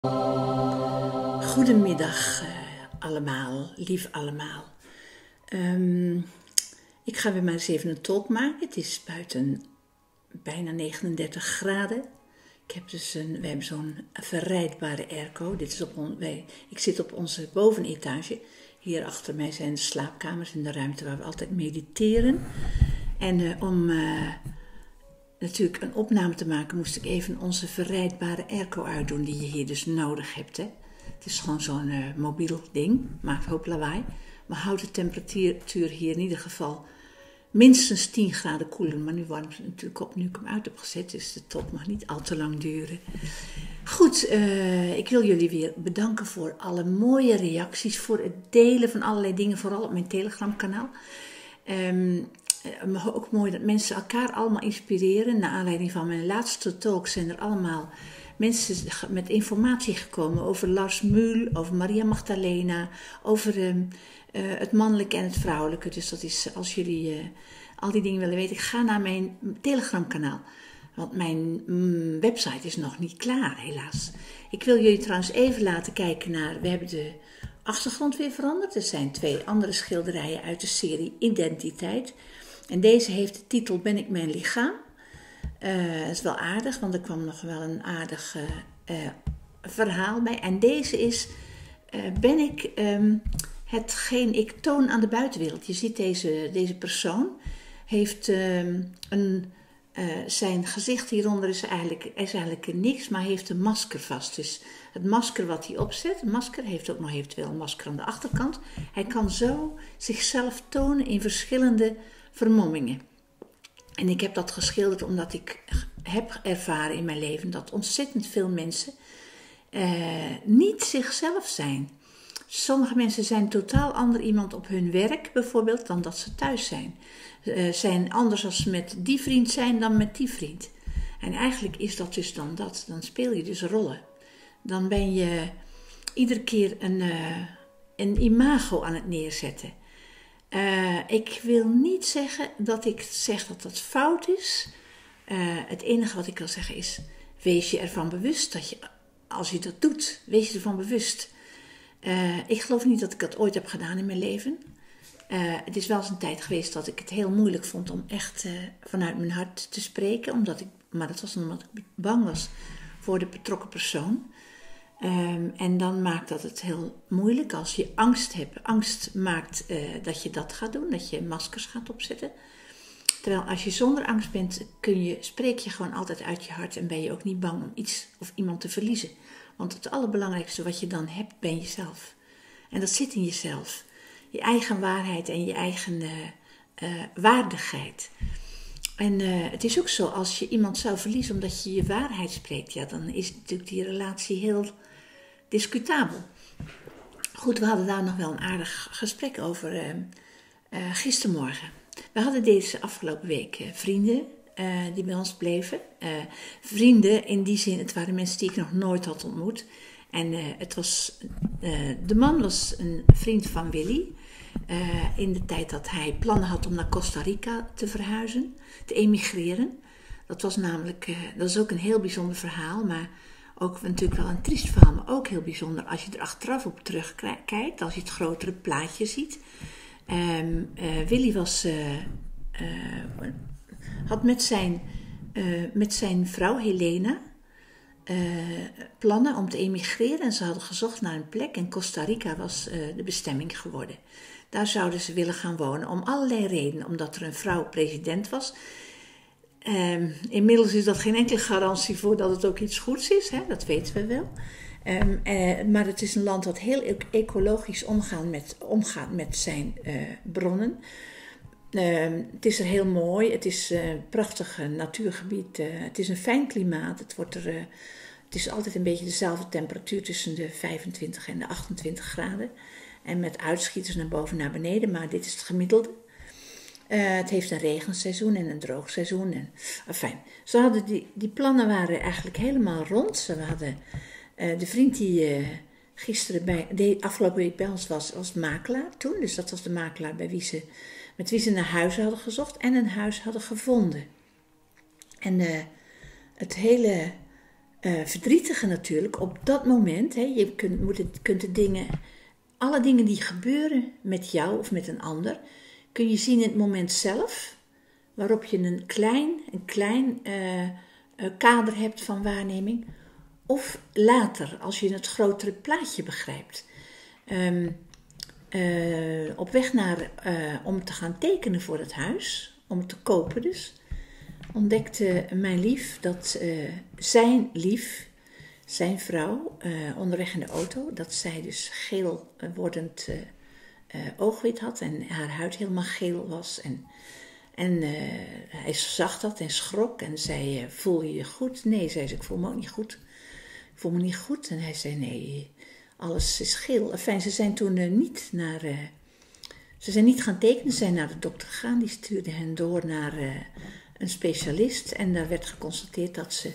Goedemiddag allemaal, lief allemaal. Ik ga weer maar eens even een talk maken. Het is buiten bijna 39 graden. We hebben zo'n verrijdbare airco. Ik zit op onze bovenetage. Hier achter mij zijn de slaapkamers in de ruimte waar we altijd mediteren. En om natuurlijk een opname te maken moest ik even onze verrijdbare airco uitdoen die je hier dus nodig hebt. Hè. Het is gewoon zo'n mobiel ding, maakt een hoop lawaai. Maar houdt de temperatuur hier in ieder geval minstens 10 graden koeler. Maar nu warmt het natuurlijk op nu ik hem uit heb gezet, dus de top mag niet al te lang duren. Goed, ik wil jullie weer bedanken voor alle mooie reacties, voor het delen van allerlei dingen, vooral op mijn Telegram kanaal. Maar ook mooi dat mensen elkaar allemaal inspireren. Naar aanleiding van mijn laatste talk zijn er allemaal mensen met informatie gekomen over Lars Muhl, over Maria Magdalena, over het mannelijke en het vrouwelijke. Dus dat is, als jullie al die dingen willen weten, ga naar mijn Telegram kanaal. Want mijn website is nog niet klaar, helaas. Ik wil jullie trouwens even laten kijken naar, we hebben de achtergrond weer veranderd. Er zijn 2 andere schilderijen uit de serie Identiteit. En deze heeft de titel Ben ik mijn lichaam? Dat is wel aardig, want er kwam nog wel een aardig verhaal bij. En deze is, ben ik hetgeen ik toon aan de buitenwereld. Je ziet deze persoon heeft zijn gezicht hieronder is eigenlijk niks, maar heeft een masker vast. Dus het masker wat hij opzet, het masker heeft ook nog eventueel een masker aan de achterkant. Hij kan zo zichzelf tonen in verschillende vermommingen. En ik heb dat geschilderd omdat ik heb ervaren in mijn leven dat ontzettend veel mensen niet zichzelf zijn. Sommige mensen zijn totaal ander iemand op hun werk bijvoorbeeld dan dat ze thuis zijn. Zijn anders als ze met die vriend zijn dan met die vriend. En eigenlijk is dat dus dan dat. Dan speel je dus rollen. Dan ben je iedere keer een imago aan het neerzetten. Ik wil niet zeggen dat ik zeg dat dat fout is. Het enige wat ik wil zeggen is, wees je ervan bewust dat je, als je dat doet, wees je ervan bewust. Ik geloof niet dat ik dat ooit heb gedaan in mijn leven. Het is wel eens een tijd geweest dat ik het heel moeilijk vond om echt vanuit mijn hart te spreken. Maar dat was omdat ik bang was voor de betrokken persoon. En dan maakt dat het heel moeilijk als je angst hebt. Angst maakt dat je dat gaat doen, dat je maskers gaat opzetten. Terwijl als je zonder angst bent, spreek je gewoon altijd uit je hart en ben je ook niet bang om iets of iemand te verliezen. Want het allerbelangrijkste wat je dan hebt, ben jezelf. En dat zit in jezelf. Je eigen waarheid en je eigen waardigheid. En het is ook zo, als je iemand zou verliezen omdat je je waarheid spreekt, ja, dan is natuurlijk die relatie heel discutabel. Goed, we hadden daar nog wel een aardig gesprek over gistermorgen. We hadden deze afgelopen week vrienden die bij ons bleven. Vrienden in die zin, het waren mensen die ik nog nooit had ontmoet. En de man was een vriend van Willy. In de tijd dat hij plannen had om naar Costa Rica te verhuizen, te emigreren. Dat is ook een heel bijzonder verhaal, maar ook natuurlijk wel een triest verhaal, maar ook heel bijzonder als je er achteraf op terugkijkt, als je het grotere plaatje ziet. Willy had met zijn vrouw Helena plannen om te emigreren en ze hadden gezocht naar een plek en Costa Rica was de bestemming geworden. Daar zouden ze willen gaan wonen om allerlei redenen, omdat er een vrouw president was. Inmiddels is dat geen enkele garantie voor dat het ook iets goeds is, hè? Dat weten we wel. Maar het is een land dat heel ecologisch omgaat met zijn bronnen. Het is er heel mooi, het is een prachtig natuurgebied, het is een fijn klimaat. Het is altijd een beetje dezelfde temperatuur tussen de 25 en de 28 graden. En met uitschieters naar boven en naar beneden, maar dit is het gemiddelde. Het heeft een regenseizoen en een droogseizoen. Die plannen waren eigenlijk helemaal rond. We hadden de vriend die afgelopen week bij ons was makelaar toen. Dus dat was de makelaar met wie ze naar huizen hadden gezocht en een huis hadden gevonden. En het hele verdrietige natuurlijk op dat moment. Hè, je kunt de dingen, alle dingen die gebeuren met jou of met een ander, kun je zien in het moment zelf, waarop je een klein kader hebt van waarneming. Of later, als je het grotere plaatje begrijpt. Op weg om te gaan tekenen voor het huis, om te kopen dus, ontdekte mijn lief dat zijn vrouw, onderweg in de auto, dat zij dus geel wordend oogwit had en haar huid helemaal geel was. En hij zag dat en schrok en zei, voel je je goed? Nee, zei ze, ik voel me ook niet goed. Ik voel me niet goed. En hij zei, nee, alles is geel. Enfin, ze zijn toen ze zijn niet gaan tekenen, ze zijn naar de dokter gegaan. Die stuurde hen door naar een specialist. En daar werd geconstateerd dat ze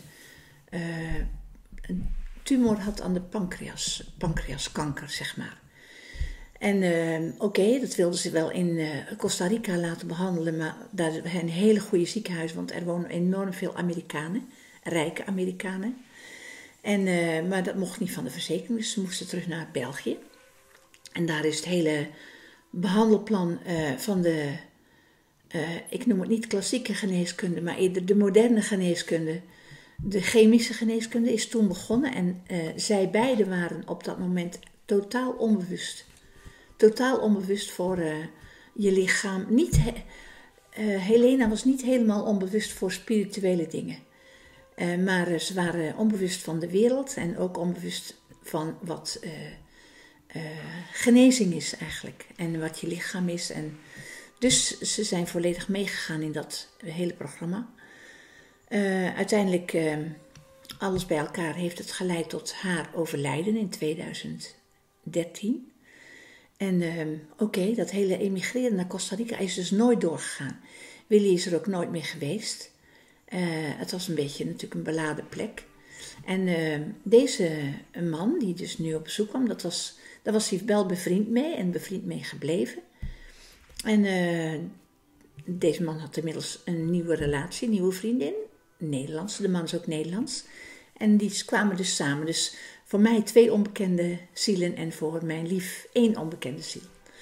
een tumor had aan de pancreaskanker, zeg maar. En dat wilden ze wel in Costa Rica laten behandelen, maar daar is een hele goede ziekenhuis, want er wonen enorm veel Amerikanen, rijke Amerikanen. Maar dat mocht niet van de verzekering, dus ze moesten terug naar België. En daar is het hele behandelplan van ik noem het niet klassieke geneeskunde, maar eerder de moderne geneeskunde. De chemische geneeskunde is toen begonnen en zij beiden waren op dat moment totaal onbewust. Totaal onbewust voor je lichaam. Helena was niet helemaal onbewust voor spirituele dingen. Maar ze waren onbewust van de wereld en ook onbewust van wat genezing is eigenlijk. En wat je lichaam is. Dus ze zijn volledig meegegaan in dat hele programma. Uiteindelijk, alles bij elkaar, heeft het geleid tot haar overlijden in 2013. En dat hele emigreren naar Costa Rica is dus nooit doorgegaan. Willy is er ook nooit meer geweest. Het was een beetje natuurlijk een beladen plek. En deze man die dus nu op bezoek kwam, daar was hij wel bevriend mee en bevriend mee gebleven. En deze man had inmiddels een nieuwe relatie, een nieuwe vriendin. Nederlands, de man is ook Nederlands. En die kwamen dus samen. Dus voor mij 2 onbekende zielen en voor mijn lief 1 onbekende ziel.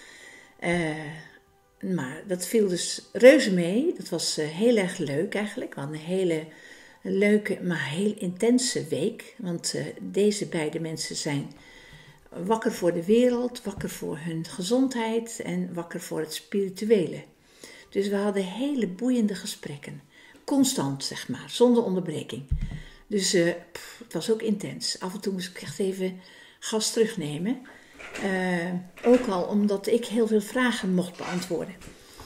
Maar dat viel dus reuze mee. Dat was heel erg leuk eigenlijk. We hadden een hele leuke, maar heel intense week. Want deze beide mensen zijn wakker voor de wereld, wakker voor hun gezondheid en wakker voor het spirituele. Dus we hadden hele boeiende gesprekken. Constant, zeg maar, zonder onderbreking. Dus het was ook intens. Af en toe moest ik echt even gas terugnemen. Ook al omdat ik heel veel vragen mocht beantwoorden.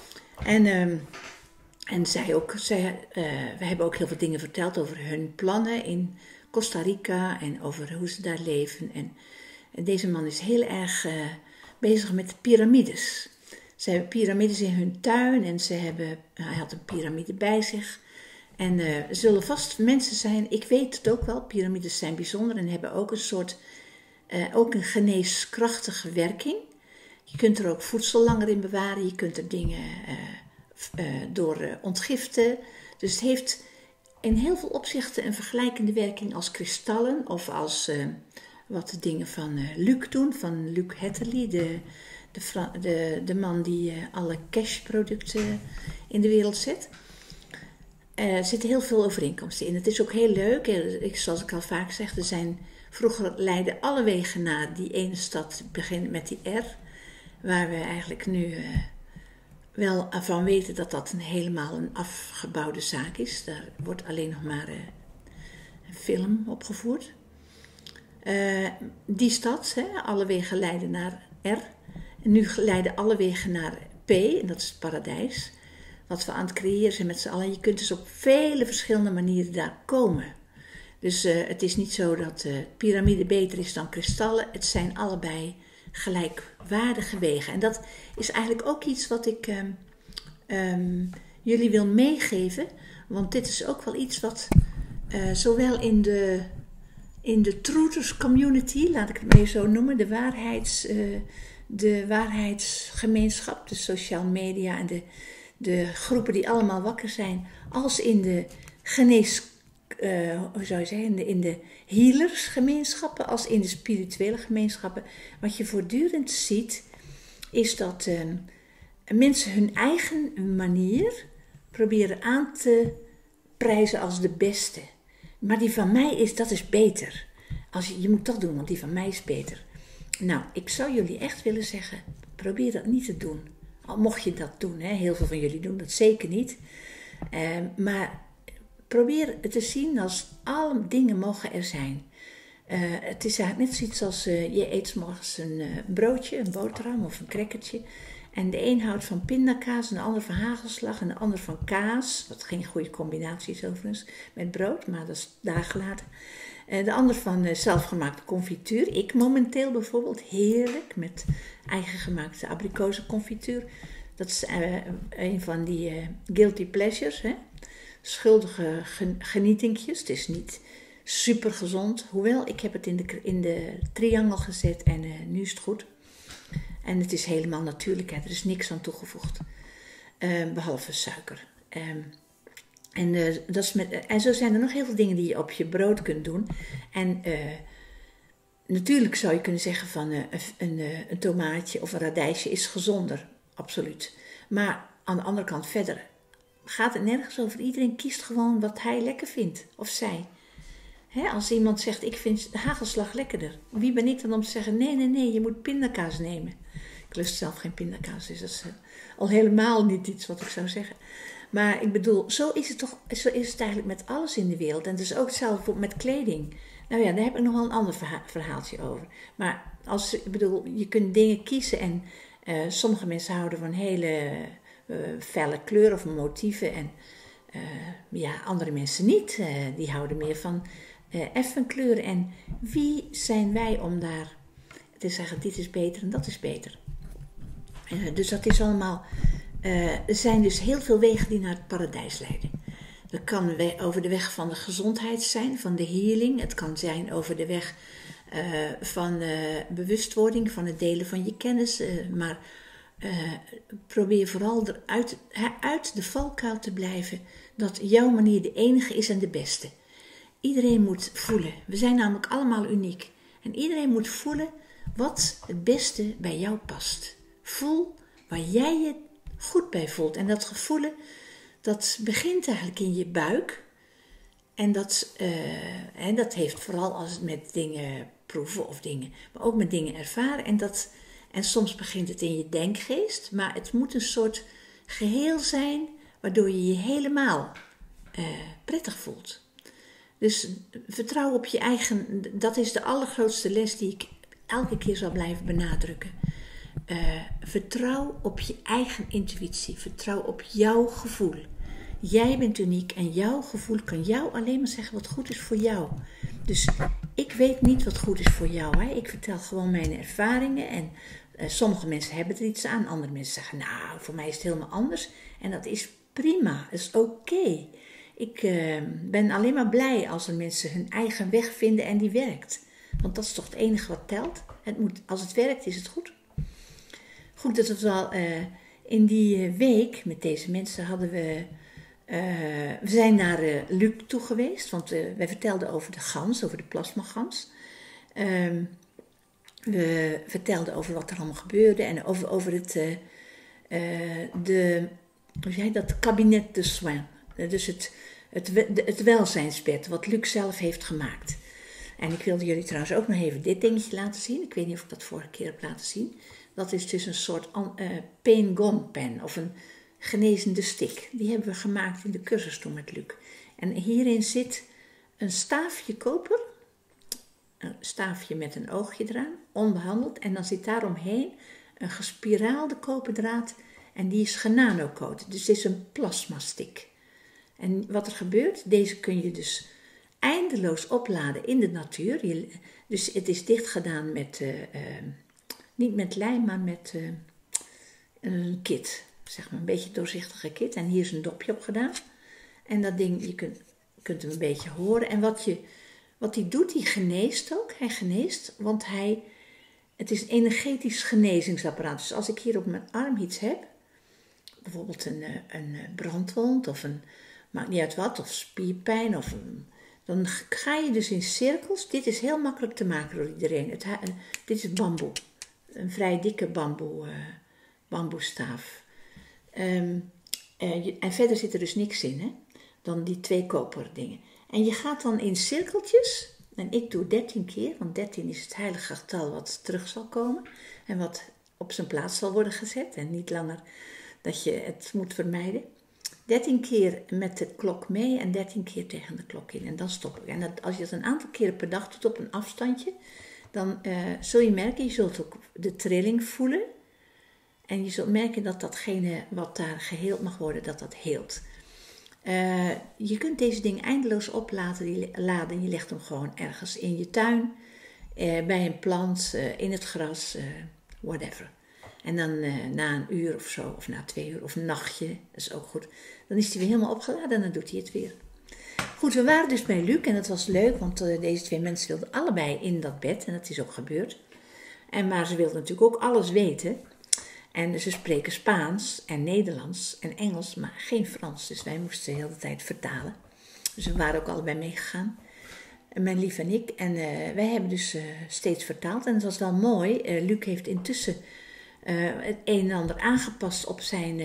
En zij ook. We hebben ook heel veel dingen verteld over hun plannen in Costa Rica en over hoe ze daar leven. En deze man is heel erg bezig met piramides. Ze hebben piramides in hun tuin en hij had een piramide bij zich. En er zullen vast mensen zijn, ik weet het ook wel, piramides zijn bijzonder en hebben ook ook een geneeskrachtige werking. Je kunt er ook voedsel langer in bewaren, je kunt er dingen door ontgiften. Dus het heeft in heel veel opzichten een vergelijkende werking als kristallen of als wat de dingen van Luc doen, van Luc Hetterly, de man die alle cashproducten in de wereld zet. Er zitten heel veel overeenkomsten in. Het is ook heel leuk. Zoals ik al vaak zeg, vroeger leidden alle wegen naar die ene stad, beginnend met die R, waar we eigenlijk nu wel van weten dat dat helemaal een afgebouwde zaak is. Daar wordt alleen nog maar een film opgevoerd. Die stad, alle wegen leiden naar R. En nu leiden alle wegen naar P, en dat is het paradijs. Wat we aan het creëren zijn met z'n allen. Je kunt dus op vele verschillende manieren daar komen. Dus het is niet zo dat piramide beter is dan kristallen. Het zijn allebei gelijkwaardige wegen. En dat is eigenlijk ook iets wat ik jullie wil meegeven. Want dit is ook wel iets wat zowel in de truthers community, laat ik het maar zo noemen, de waarheidsgemeenschap, de social media en de groepen die allemaal wakker zijn, als in de hoe zou je zeggen, in de healersgemeenschappen als in de spirituele gemeenschappen. Wat je voortdurend ziet, is dat mensen hun eigen manier proberen aan te prijzen als de beste. Maar die van mij dat is beter. Je moet dat doen, want die van mij is beter. Nou, ik zou jullie echt willen zeggen, probeer dat niet te doen. Al mocht je dat doen, hè? Heel veel van jullie doen dat zeker niet. Maar probeer het te zien als alle dingen mogen er zijn. Het is eigenlijk net zoiets als je eet 's morgens een broodje, een boterham of een crackertje. En de een houdt van pindakaas en de ander van hagelslag en de ander van kaas. Wat geen goede combinatie is overigens met brood, maar dat is daar gelaten. De ander van zelfgemaakte confituur. Ik momenteel bijvoorbeeld heerlijk met eigen gemaakte abrikozenconfituur. Dat is een van die guilty pleasures. Hè? Schuldige genietingjes. Het is niet super gezond. Hoewel, ik heb het in de triangel gezet en nu is het goed. En het is helemaal natuurlijk. Hè? Er is niks aan toegevoegd. Behalve suiker. En zo zijn er nog heel veel dingen die je op je brood kunt doen. En natuurlijk zou je kunnen zeggen van een tomaatje of een radijsje is gezonder. Absoluut. Maar aan de andere kant verder gaat het nergens over. Iedereen kiest gewoon wat hij lekker vindt. Of zij. Hè, als iemand zegt, ik vind hagelslag lekkerder. Wie ben ik dan om te zeggen, nee, je moet pindakaas nemen. Ik lust zelf geen pindakaas, dus dat is al helemaal niet iets wat ik zou zeggen. Maar ik bedoel, zo is het eigenlijk met alles in de wereld. En het is ook hetzelfde met kleding. Nou ja, daar heb ik nog wel een ander verhaaltje over. Maar je kunt dingen kiezen en sommige mensen houden van hele felle kleuren of motieven. En andere mensen niet. Die houden meer van effen kleuren. En wie zijn wij om daar te zeggen, dit is beter en dat is beter. Dus dat is allemaal. Er zijn dus heel veel wegen die naar het paradijs leiden. Dat kan over de weg van de gezondheid zijn, van de healing. Het kan zijn over de weg van bewustwording, van het delen van je kennis. Maar probeer vooral uit de valkuil te blijven dat jouw manier de enige is en de beste. Iedereen moet voelen. We zijn namelijk allemaal uniek. En iedereen moet voelen wat het beste bij jou past. Voel waar jij je goed bij voelt. En dat gevoelen, dat begint eigenlijk in je buik. En dat heeft vooral als het met dingen proeven of dingen, maar ook met dingen ervaren. En soms begint het in je denkgeest, maar het moet een soort geheel zijn, waardoor je je helemaal prettig voelt. Dus vertrouw op je eigen, dat is de allergrootste les die ik elke keer zal blijven benadrukken. Vertrouw op je eigen intuïtie. Vertrouw op jouw gevoel. Jij bent uniek en jouw gevoel kan jou alleen maar zeggen wat goed is voor jou. Dus ik weet niet wat goed is voor jou. Hè? Ik vertel gewoon mijn ervaringen en sommige mensen hebben er iets aan. Andere mensen zeggen, nou, voor mij is het helemaal anders. En dat is prima, dat is oké. Ik ben alleen maar blij als er mensen hun eigen weg vinden en die werkt. Want dat is toch het enige wat telt. Als het werkt, is het goed. Goed, dat het wel in die week met deze mensen hadden we zijn naar Luc toe geweest. Want wij vertelden over de gans, over de plasmagans. We vertelden over wat er allemaal gebeurde. En over het kabinet de soins. Dus het welzijnsbed wat Luc zelf heeft gemaakt. En ik wilde jullie trouwens ook nog even dit dingetje laten zien. Ik weet niet of ik dat vorige keer heb laten zien. Dat is dus een soort pain gone pen of een genezende stick. Die hebben we gemaakt in de cursus toen met Luc. En hierin zit een staafje koper. Een staafje met een oogje eraan, onbehandeld. En dan zit daaromheen een gespiraalde koperdraad. En die is genanocoat. Dus dit is een plasmastick. En wat er gebeurt, deze kun je dus eindeloos opladen in de natuur. Dus het is dicht gedaan met, niet met lijm, maar met een kit. Zeg maar een beetje doorzichtige kit. En hier is een dopje op gedaan. En dat ding, je kunt hem een beetje horen. En wat hij doet, hij geneest ook. Hij geneest, want het is een energetisch genezingsapparaat. Dus als ik hier op mijn arm iets heb, bijvoorbeeld een brandwond of maakt niet uit wat, of spierpijn of Dan ga je dus in cirkels. Dit is heel makkelijk te maken door iedereen. Dit is bamboe. Een vrij dikke bamboestaaf. En verder zit er dus niks in, hè? Dan die 2 koperen dingen. En je gaat dan in cirkeltjes. En ik doe 13 keer, want 13 is het heilige getal wat terug zal komen. En wat op zijn plaats zal worden gezet. En niet langer dat je het moet vermijden. 13 keer met de klok mee en 13 keer tegen de klok in. En dan stop ik. En als je dat een aantal keren per dag doet op een afstandje, dan zul je merken, je zult ook de trilling voelen. En je zult merken dat datgene wat daar geheeld mag worden, dat heelt. Je kunt deze dingen eindeloos opladen. Je legt hem gewoon ergens in je tuin, bij een plant, in het gras, whatever. En dan na een uur of zo, of na 2 uur, of een nachtje, dat is ook goed. Dan is hij weer helemaal opgeladen en dan doet hij het weer. Goed, we waren dus bij Luc en dat was leuk, want deze 2 mensen wilden allebei in dat bed. En dat is ook gebeurd. Maar ze wilden natuurlijk ook alles weten. En ze spreken Spaans en Nederlands en Engels, maar geen Frans. Dus wij moesten de hele tijd vertalen. Dus we waren ook allebei meegegaan. Mijn lief en ik. En wij hebben dus steeds vertaald. En het was wel mooi. Luc heeft intussen het een en ander aangepast op zijn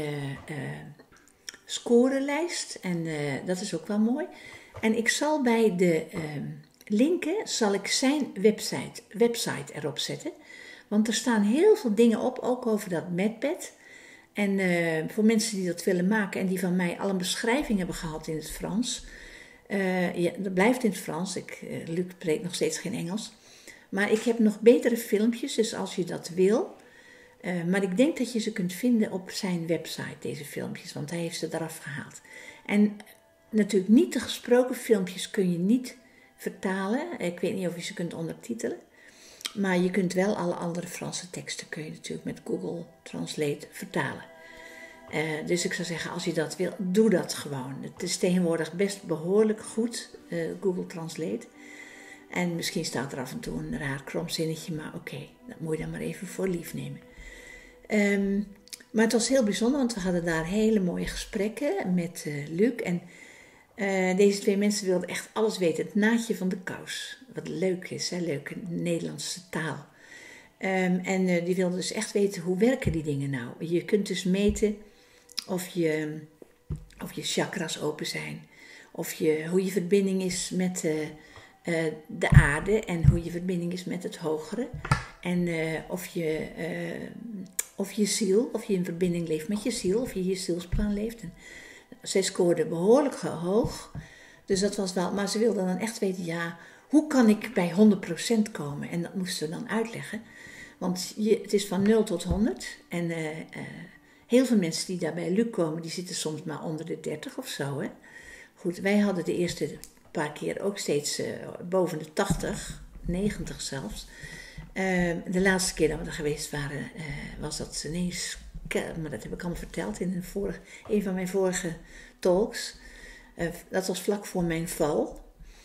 scorelijst. En dat is ook wel mooi. En ik zal bij de linken zal ik zijn website erop zetten. Want er staan heel veel dingen op, ook over dat medbed. En voor mensen die dat willen maken en die van mij al een beschrijving hebben gehad in het Frans. Ja, dat blijft in het Frans. Luc spreekt nog steeds geen Engels. Maar ik heb nog betere filmpjes, dus als je dat wil. Maar ik denk dat je ze kunt vinden op zijn website, deze filmpjes. Want hij heeft ze eraf gehaald. En natuurlijk niet de gesproken filmpjes kun je niet vertalen. Ik weet niet of je ze kunt ondertitelen. Maar je kunt wel alle andere Franse teksten kun je natuurlijk met Google Translate vertalen. Dus ik zou zeggen, als je dat wil, doe dat gewoon. Het is tegenwoordig best behoorlijk goed, Google Translate. En misschien staat er af en toe een raar kromzinnetje, maar oké, dat moet je dan maar even voor lief nemen. Maar het was heel bijzonder, want we hadden daar hele mooie gesprekken met Luc. En deze 2 mensen wilden echt alles weten. Het naadje van de kous. Wat leuk is, hè? Leuke Nederlandse taal. En die wilden dus echt weten, hoe werken die dingen nou? Je kunt dus meten of je chakras open zijn. Hoe je verbinding is met de aarde en hoe je verbinding is met het hogere. En of je ziel, of je in verbinding leeft met je ziel, of je zielsplan leeft. En zij scoorden behoorlijk hoog. Dus dat was wel, maar ze wilden dan echt weten, ja, hoe kan ik bij 100% komen? En dat moesten we dan uitleggen. Want het is van 0 tot 100. En heel veel mensen die daar bij Luc komen, die zitten soms maar onder de 30 of zo. Hè? Goed, wij hadden de eerste paar keer ook steeds boven de 80, 90 zelfs. De laatste keer dat we er geweest waren, was dat ineens, maar dat heb ik allemaal verteld in een van mijn vorige talks. Dat was vlak voor mijn val.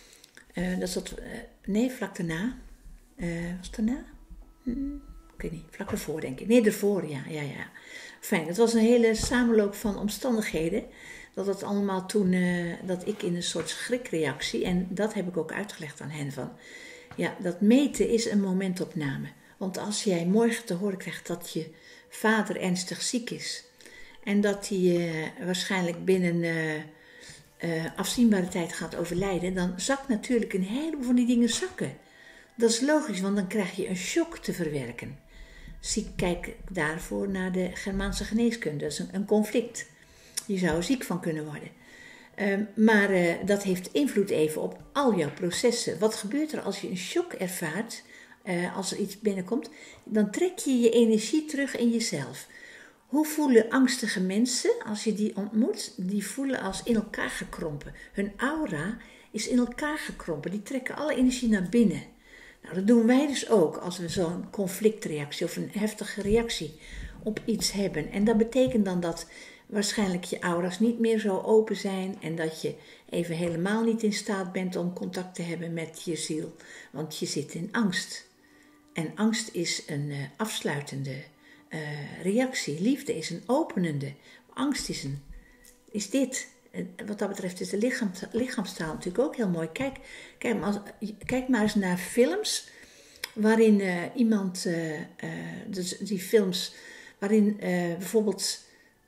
Vlak daarna. Was het daarna? Ik weet niet, vlak ervoor denk ik. Nee, ervoor, ja. Fijn, het was een hele samenloop van omstandigheden. Dat het allemaal toen, dat ik in een soort schrikreactie, en dat heb ik ook uitgelegd aan hen van, ja, dat meten is een momentopname. Want als jij morgen te horen krijgt dat je vader ernstig ziek is, en dat hij waarschijnlijk binnen afzienbare tijd gaat overlijden, dan zakt natuurlijk een heleboel van die dingen zakken. Dat is logisch, want dan krijg je een shock te verwerken. Kijk daarvoor naar de Germaanse geneeskunde. Dat is een conflict. Je zou ziek van kunnen worden. Maar dat heeft invloed even op al jouw processen. Wat gebeurt er als je een shock ervaart, als er iets binnenkomt? Dan trek je je energie terug in jezelf. Hoe voelen angstige mensen als je die ontmoet? Die voelen als in elkaar gekrompen. Hun aura is in elkaar gekrompen. Die trekken alle energie naar binnen. Nou, dat doen wij dus ook als we zo'n conflictreactie of een heftige reactie op iets hebben. En dat betekent dan dat waarschijnlijk je aura's niet meer zo open zijn en dat je even helemaal niet in staat bent om contact te hebben met je ziel. Want je zit in angst. En angst is een afsluitende reactie. Liefde is een openende. Angst is dit. wat dat betreft is de lichaamstaal natuurlijk ook heel mooi. Kijk maar eens naar films waarin dus die films waarin bijvoorbeeld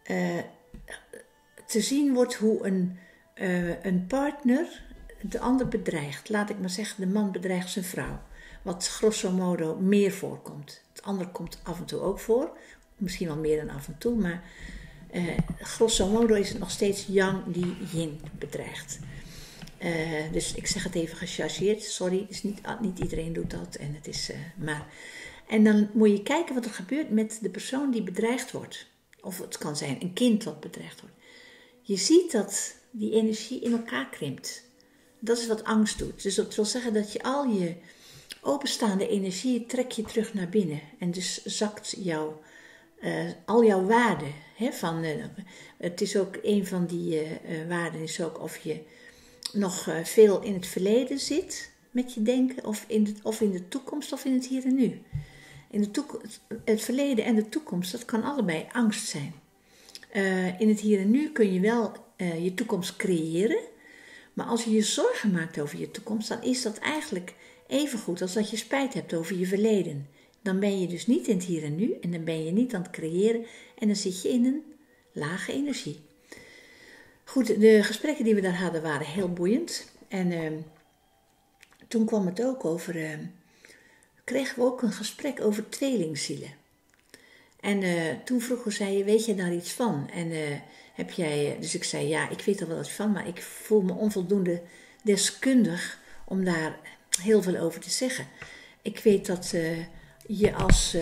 te zien wordt hoe een partner de ander bedreigt. Laat ik maar zeggen, de man bedreigt zijn vrouw. Wat grosso modo meer voorkomt. Het andere komt af en toe ook voor. Misschien wel meer dan af en toe, maar grosso modo is het nog steeds yang die yin bedreigt. Dus ik zeg het even gechargeerd. Sorry, niet iedereen doet dat. En dan moet je kijken wat er gebeurt met de persoon die bedreigd wordt. Of het kan zijn een kind dat bedreigd wordt. Je ziet dat die energie in elkaar krimpt. Dat is wat angst doet. Dus dat wil zeggen dat je al je openstaande energie trek je terug naar binnen. En dus zakt al jouw waarden. Het is ook een van die waarden is ook of je nog veel in het verleden zit met je denken. Of in de toekomst of in het hier en nu. Het verleden en de toekomst, dat kan allebei angst zijn. In het hier en nu kun je wel je toekomst creëren. Maar als je je zorgen maakt over je toekomst, dan is dat eigenlijk even goed als dat je spijt hebt over je verleden. Dan ben je dus niet in het hier en nu en dan ben je niet aan het creëren en dan zit je in een lage energie. Goed, de gesprekken die we daar hadden waren heel boeiend. En toen kwam het ook over, kregen we ook een gesprek over tweelingzielen. En toen vroegen zij, weet je daar iets van? En heb jij, dus ik zei, ja, ik weet er wel wat van, maar ik voel me onvoldoende deskundig om daar heel veel over te zeggen. Ik weet dat je als,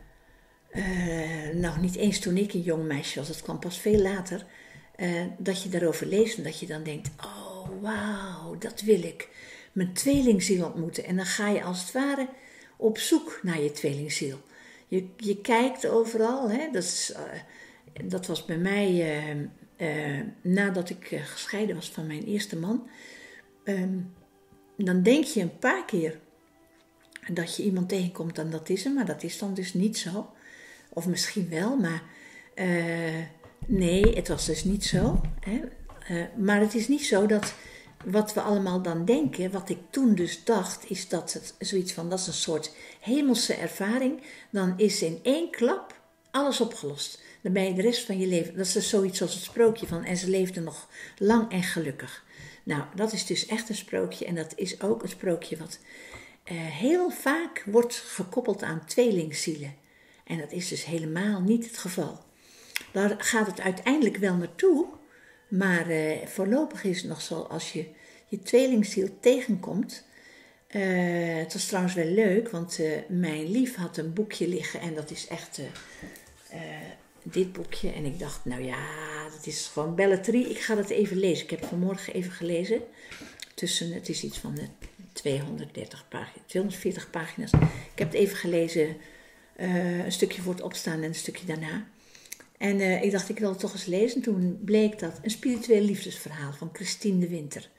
nou niet eens toen ik een jong meisje was, dat kwam pas veel later, dat je daarover leest en dat je dan denkt, oh wauw, dat wil ik. Mijn tweelingziel ontmoeten. En dan ga je als het ware op zoek naar je tweelingziel. Je kijkt overal, hè? Dat was bij mij nadat ik gescheiden was van mijn eerste man. Dan denk je een paar keer dat je iemand tegenkomt en dat is hem, maar dat is dan dus niet zo. Of misschien wel, maar nee, het was dus niet zo. Hè? Maar het is niet zo dat wat we allemaal dan denken, wat ik toen dus dacht, is dat het zoiets van, dat is een soort hemelse ervaring. Dan is in één klap alles opgelost. Dan ben je de rest van je leven, dat is dus zoiets als het sprookje van, en ze leefden nog lang en gelukkig. Nou, dat is dus echt een sprookje en dat is ook een sprookje wat heel vaak wordt gekoppeld aan tweelingzielen. En dat is dus helemaal niet het geval. Daar gaat het uiteindelijk wel naartoe, maar voorlopig is het nog zo als je tweelingziel tegenkomt. Het was trouwens wel leuk, want mijn lief had een boekje liggen en dat is echt dit boekje. En ik dacht, nou ja, dat is gewoon belletrie. Ik ga dat even lezen. Ik heb het vanmorgen even gelezen. Het is iets van 240 pagina's. Ik heb het even gelezen, een stukje voor het opstaan en een stukje daarna. En ik dacht, ik wil het toch eens lezen. Toen bleek dat een spiritueel liefdesverhaal van Christine de Winter.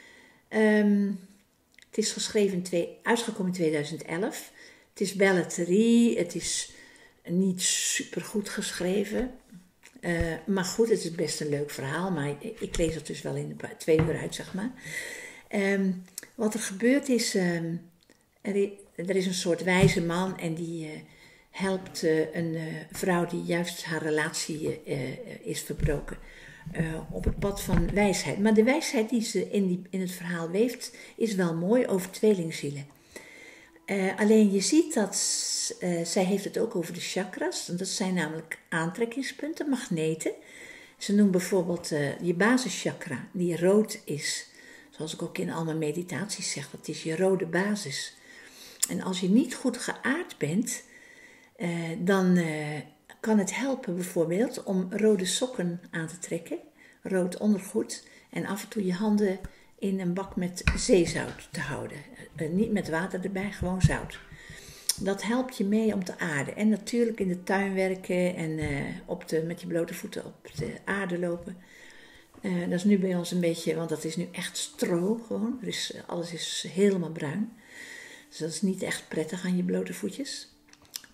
Het is uitgekomen in 2011. Het is belletrie, het is niet super goed geschreven. Maar goed, het is best een leuk verhaal. Maar ik lees het dus wel in 2 uur uit, zeg maar. Wat er gebeurt is, er is een soort wijze man en die helpt een vrouw die juist haar relatie is verbroken op het pad van wijsheid. Maar de wijsheid die ze in het verhaal weeft is wel mooi over tweelingzielen. Alleen je ziet dat zij heeft het ook over de chakras. Dat zijn namelijk aantrekkingspunten, magneten. Ze noemt bijvoorbeeld je basischakra, die rood is. Zoals ik ook in al mijn meditaties zeg, dat is je rode basis. En als je niet goed geaard bent, dan kan het helpen bijvoorbeeld om rode sokken aan te trekken, rood ondergoed en af en toe je handen in een bak met zeezout te houden. Niet met water erbij, gewoon zout. Dat helpt je mee om te aarden. En natuurlijk in de tuin werken en met je blote voeten op de aarde lopen. Dat is nu bij ons een beetje, want dat is nu echt stro gewoon. Alles is helemaal bruin. Dus dat is niet echt prettig aan je blote voetjes.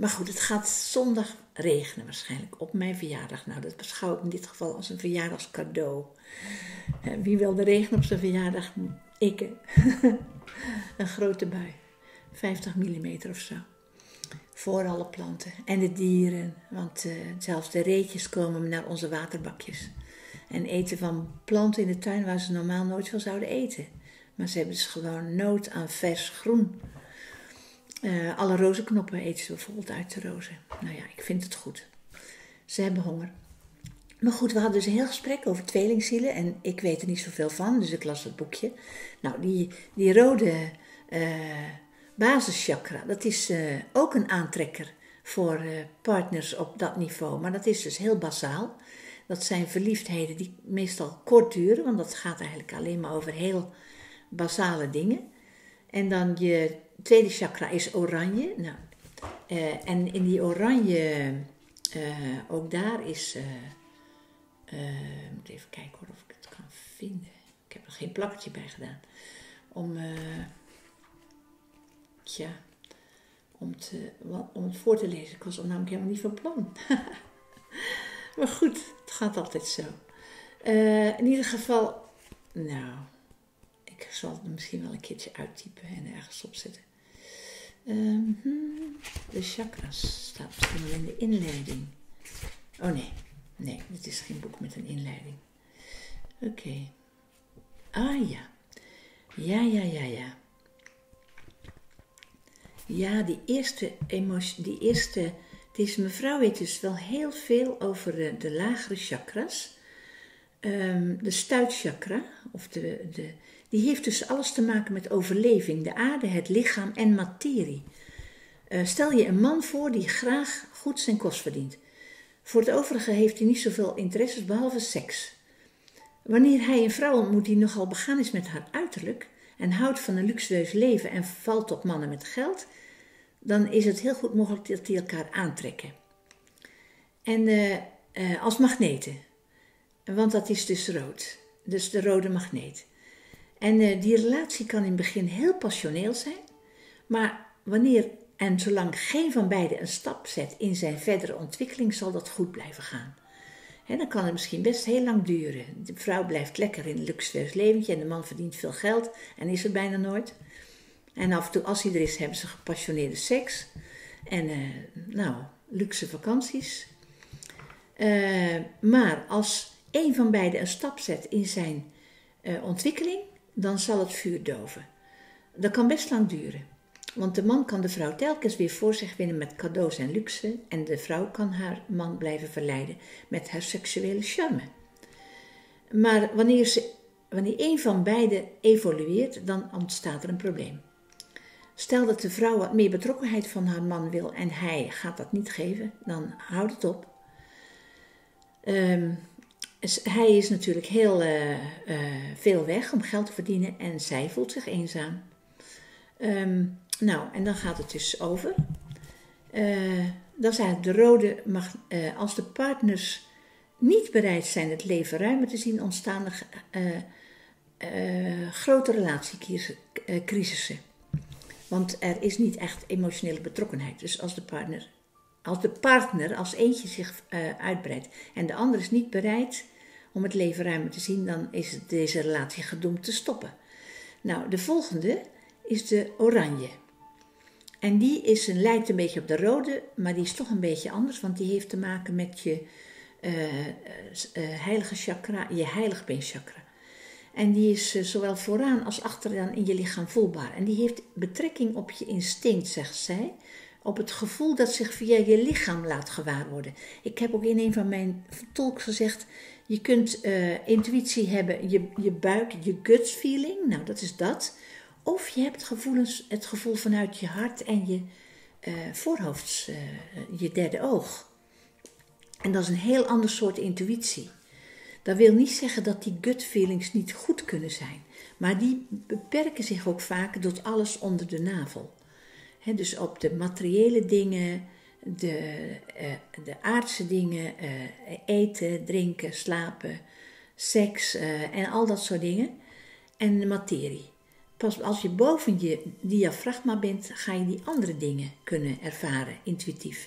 Maar goed, het gaat zondag regenen waarschijnlijk op mijn verjaardag. Nou, dat beschouw ik in dit geval als een verjaardagscadeau. Wie wil de regen op zijn verjaardag? Ik. Een grote bui. 50 mm of zo. Voor alle planten. En de dieren. Want zelfs de reetjes komen naar onze waterbakjes. En eten van planten in de tuin waar ze normaal nooit van zouden eten. Maar ze hebben dus gewoon nood aan vers groen. Alle rozenknoppen eten ze bijvoorbeeld uit de rozen. Nou ja, ik vind het goed. Ze hebben honger. Maar goed, we hadden dus een heel gesprek over tweelingzielen. En ik weet er niet zoveel van, dus ik las het boekje. Nou, die rode basischakra, dat is ook een aantrekker voor partners op dat niveau. Maar dat is dus heel basaal. Dat zijn verliefdheden die meestal kort duren, want dat gaat eigenlijk alleen maar over heel basale dingen. En dan je tweede chakra is oranje. Nou, en in die oranje, ook daar is... moet even kijken hoor, of ik het kan vinden. Ik heb er geen plakkertje bij gedaan. Om het voor te lezen. Ik was er namelijk helemaal niet van plan. Maar goed, het gaat altijd zo. In ieder geval, nou, ik zal het misschien wel een keertje uittypen en ergens opzetten. De chakras staat misschien wel in de inleiding. Oh nee, dit is geen boek met een inleiding. Oké. Ah ja. Ja. Ja, die eerste emotie, deze mevrouw weet dus wel heel veel over de lagere chakras. De stuitchakra, of die heeft dus alles te maken met overleving, de aarde, het lichaam en materie. Stel je een man voor die graag goed zijn kost verdient. Voor het overige heeft hij niet zoveel interesses behalve seks. Wanneer hij een vrouw ontmoet die nogal begaan is met haar uiterlijk en houdt van een luxueus leven en valt op mannen met geld, dan is het heel goed mogelijk dat die elkaar aantrekken. En als magneten, want dat is dus rood, dus de rode magneet. En die relatie kan in het begin heel passioneel zijn, maar wanneer en zolang geen van beiden een stap zet in zijn verdere ontwikkeling, zal dat goed blijven gaan. En dan kan het misschien best heel lang duren. De vrouw blijft lekker in een luxueus leventje en de man verdient veel geld en is er bijna nooit. En af en toe, als hij er is, hebben ze gepassioneerde seks. En luxe vakanties. Maar als een van beiden een stap zet in zijn ontwikkeling, dan zal het vuur doven. Dat kan best lang duren. Want de man kan de vrouw telkens weer voor zich winnen met cadeaus en luxe. En de vrouw kan haar man blijven verleiden met haar seksuele charme. Maar wanneer een van beiden evolueert, dan ontstaat er een probleem. Stel dat de vrouw wat meer betrokkenheid van haar man wil en hij gaat dat niet geven, dan houdt het op. Hij is natuurlijk heel veel weg om geld te verdienen en zij voelt zich eenzaam. En dan gaat het dus over. Dat is eigenlijk de rode, als de partners niet bereid zijn het leven ruimer te zien, ontstaan er grote relatiecrisissen. Want er is niet echt emotionele betrokkenheid. Dus als de partner als eentje zich uitbreidt en de ander is niet bereid om het leven ruimer te zien, dan is deze relatie gedoemd te stoppen. Nou, de volgende is de oranje. En die lijkt een beetje op de rode, maar die is toch een beetje anders, want die heeft te maken met je heilige chakra, je heiligbeenchakra. En die is zowel vooraan als achteraan in je lichaam voelbaar. En die heeft betrekking op je instinct, zegt zij, op het gevoel dat zich via je lichaam laat gewaar worden. Ik heb ook in een van mijn talks gezegd, je kunt intuïtie hebben, je buik, je gut feeling, nou dat is dat. Of je hebt het gevoel vanuit je hart en je voorhoofd, je derde oog. En dat is een heel ander soort intuïtie. Dat wil niet zeggen dat die gut feelings niet goed kunnen zijn. Maar die beperken zich ook vaak tot alles onder de navel. Dus op de materiële dingen, de aardse dingen, eten, drinken, slapen, seks en al dat soort dingen. En de materie. pas als je boven je diafragma bent, ga je die andere dingen kunnen ervaren, intuïtief.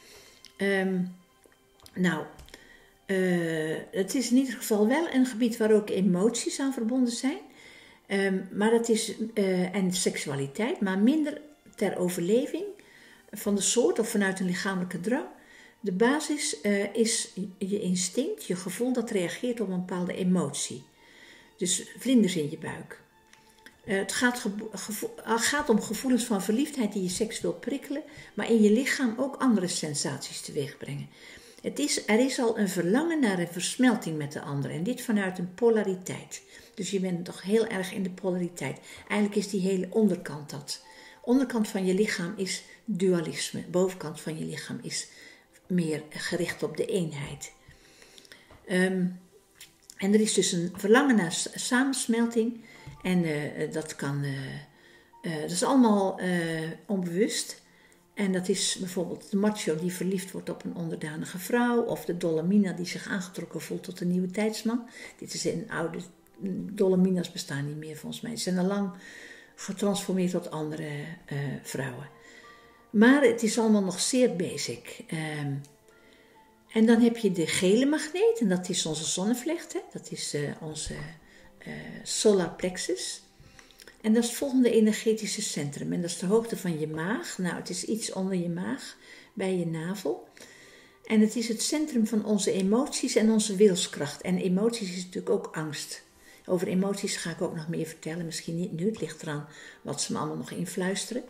Het is in ieder geval wel een gebied waar ook emoties aan verbonden zijn. Maar het is, en seksualiteit, maar minder ter overleving van de soort of vanuit een lichamelijke drang. De basis is je instinct, je gevoel dat reageert op een bepaalde emotie. Dus vlinders in je buik. Het gaat om gevoelens van verliefdheid die je seksueel prikkelen, maar in je lichaam ook andere sensaties teweeg brengen. Er is al een verlangen naar een versmelting met de ander en dit vanuit een polariteit. Dus je bent toch heel erg in de polariteit. Eigenlijk is die hele onderkant dat. Onderkant van je lichaam is dualisme, bovenkant van je lichaam is meer gericht op de eenheid. En er is dus een verlangen naar samensmelting en dat is allemaal onbewust. En dat is bijvoorbeeld de macho die verliefd wordt op een onderdanige vrouw, of de dolomina die zich aangetrokken voelt tot een nieuwe tijdsman. Dit is een oude, dolomina's bestaan niet meer volgens mij. Ze zijn al lang getransformeerd tot andere vrouwen. Maar het is allemaal nog zeer basic. En dan heb je de gele magneet, en dat is onze zonnevlecht, hè? Dat is onze solar plexus. En dat is het volgende energetische centrum. En dat is de hoogte van je maag. Nou, het is iets onder je maag, bij je navel. En het is het centrum van onze emoties en onze wilskracht. En emoties is natuurlijk ook angst. Over emoties ga ik ook nog meer vertellen. Misschien niet nu, het ligt eraan wat ze me allemaal nog influisteren.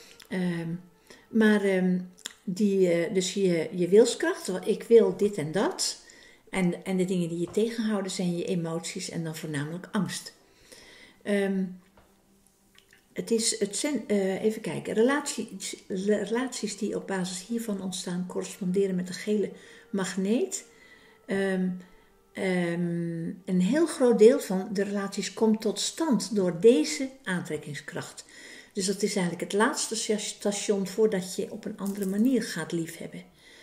Dus je wilskracht, ik wil dit en dat. En de dingen die je tegenhouden zijn je emoties en dan voornamelijk angst. Even kijken, relaties die op basis hiervan ontstaan corresponderen met de gele magneet. Een heel groot deel van de relaties komt tot stand door deze aantrekkingskracht. Dus dat is eigenlijk het laatste station voordat je op een andere manier gaat liefhebben.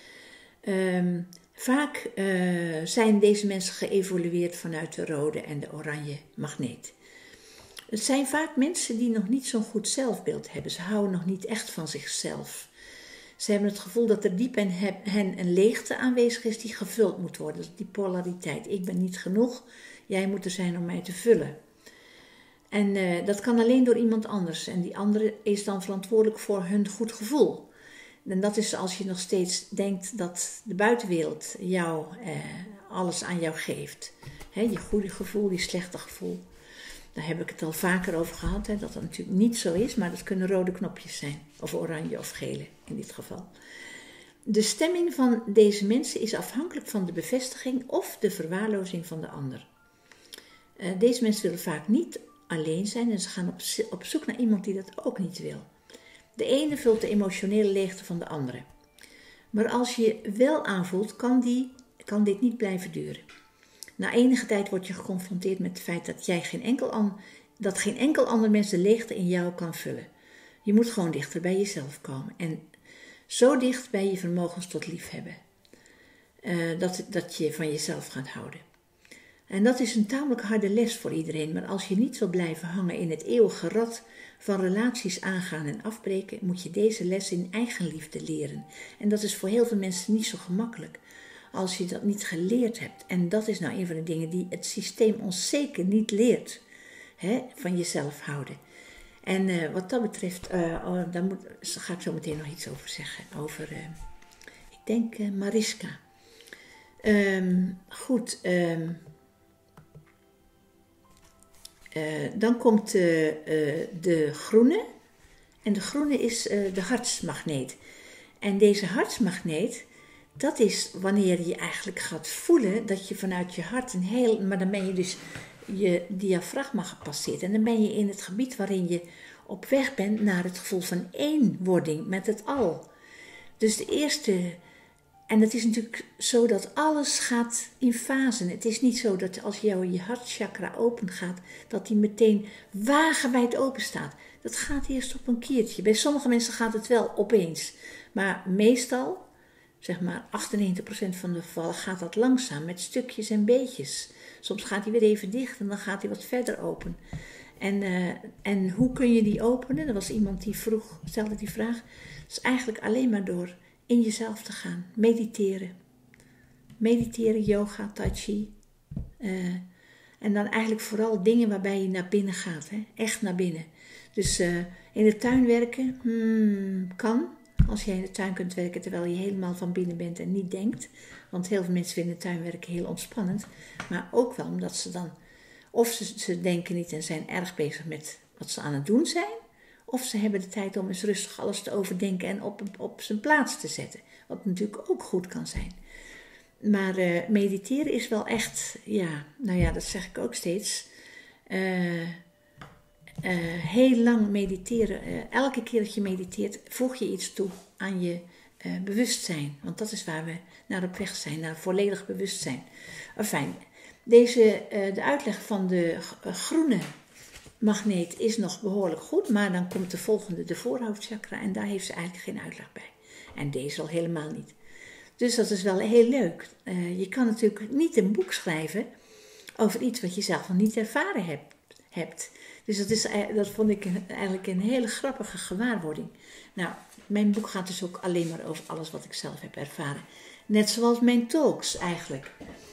Vaak zijn deze mensen geëvolueerd vanuit de rode en de oranje magneet. Het zijn vaak mensen die nog niet zo'n goed zelfbeeld hebben. Ze houden nog niet echt van zichzelf. Ze hebben het gevoel dat er diep in hen een leegte aanwezig is die gevuld moet worden. Dus die polariteit. Ik ben niet genoeg, jij moet er zijn om mij te vullen. En dat kan alleen door iemand anders. En die andere is dan verantwoordelijk voor hun goed gevoel. En dat is als je nog steeds denkt dat de buitenwereld alles aan jou geeft. Je goede gevoel, je slechte gevoel. Daar heb ik het al vaker over gehad, dat dat natuurlijk niet zo is, maar dat kunnen rode knopjes zijn. Of oranje of gele in dit geval. De stemming van deze mensen is afhankelijk van de bevestiging of de verwaarlozing van de ander. Deze mensen willen vaak niet alleen zijn en ze gaan op zoek naar iemand die dat ook niet wil. De ene vult de emotionele leegte van de andere. Maar als je wel aanvoelt, kan dit niet blijven duren. Na enige tijd word je geconfronteerd met het feit dat geen enkel ander mens de leegte in jou kan vullen. Je moet gewoon dichter bij jezelf komen. En zo dicht bij je vermogens tot liefhebben. Dat je van jezelf gaat houden. En dat is een tamelijk harde les voor iedereen. Maar als je niet wil blijven hangen in het eeuwige rad van relaties aangaan en afbreken, moet je deze les in eigenliefde leren. En dat is voor heel veel mensen niet zo gemakkelijk. Als je dat niet geleerd hebt. En dat is nou een van de dingen die het systeem ons zeker niet leert. Van jezelf houden. En wat dat betreft, daar ga ik zo meteen nog iets over zeggen. Over, ik denk Mariska. Dan komt de groene. En de groene is de hartsmagneet. En deze hartsmagneet, dat is wanneer je eigenlijk gaat voelen dat je vanuit je hart maar dan ben je dus je diafragma gepasseerd. En dan ben je in het gebied waarin je op weg bent naar het gevoel van eenwording met het al. Dus de eerste, en het is natuurlijk zo dat alles gaat in fasen. Het is niet zo dat als je hartchakra open gaat, dat die meteen wagenwijd open staat. Dat gaat eerst op een keertje. Bij sommige mensen gaat het wel opeens. Maar meestal, zeg maar 98% van de gevallen, gaat dat langzaam met stukjes en beetjes. Soms gaat hij weer even dicht en dan gaat hij wat verder open. En hoe kun je die openen? Er was iemand die stelde die vraag. Dat is eigenlijk alleen maar door in jezelf te gaan. Mediteren. Mediteren, yoga, tai chi. En dan eigenlijk vooral dingen waarbij je naar binnen gaat. Hè? Echt naar binnen. Dus in de tuin werken kan. Als jij in de tuin kunt werken terwijl je helemaal van binnen bent en niet denkt. Want heel veel mensen vinden de tuin werken heel ontspannend. Maar ook wel omdat ze dan... Of ze denken niet en zijn erg bezig met wat ze aan het doen zijn. Of ze hebben de tijd om eens rustig alles te overdenken en op zijn plaats te zetten. Wat natuurlijk ook goed kan zijn. Maar mediteren is wel echt, dat zeg ik ook steeds. Heel lang mediteren. Elke keer dat je mediteert, voeg je iets toe aan je bewustzijn. Want dat is waar we naar op weg zijn, naar volledig bewustzijn. Enfin, de uitleg van de groene magneet is nog behoorlijk goed. Maar dan komt de volgende, de voorhoofdchakra. En daar heeft ze eigenlijk geen uitleg bij. En deze al helemaal niet. Dus dat is wel heel leuk. Je kan natuurlijk niet een boek schrijven over iets wat je zelf nog niet ervaren hebt. Dus dat vond ik eigenlijk een hele grappige gewaarwording. Nou, mijn boek gaat dus ook alleen maar over alles wat ik zelf heb ervaren. Net zoals mijn talks eigenlijk.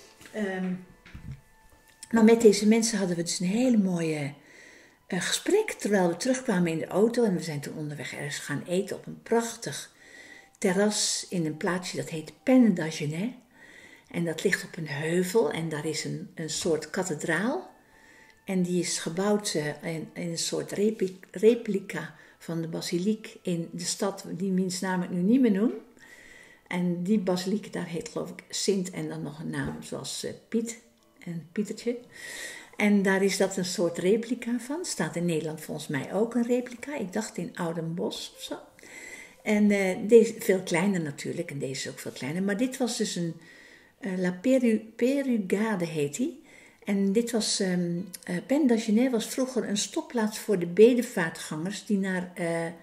Maar met deze mensen hadden we dus een hele mooie gesprek. Terwijl we terugkwamen in de auto. En we zijn toen onderweg ergens gaan eten op een prachtig terras in een plaatsje dat heet Pen d'Agenais. En dat ligt op een heuvel en daar is een soort kathedraal. En die is gebouwd in een soort replica van de basiliek in de stad, die wiens naam ik nu niet meer noem. En die basiliek, daar heet geloof ik Sint en dan nog een naam zoals Piet en Pietertje. En daar is dat een soort replica van. Staat in Nederland volgens mij ook een replica. Ik dacht in Oudenbosch of zo. En deze veel kleiner natuurlijk. En deze is ook veel kleiner. Maar dit was dus een La Perugade heet die. En dit was, Pen d'Agenais was vroeger een stopplaats voor de bedevaartgangers die naar,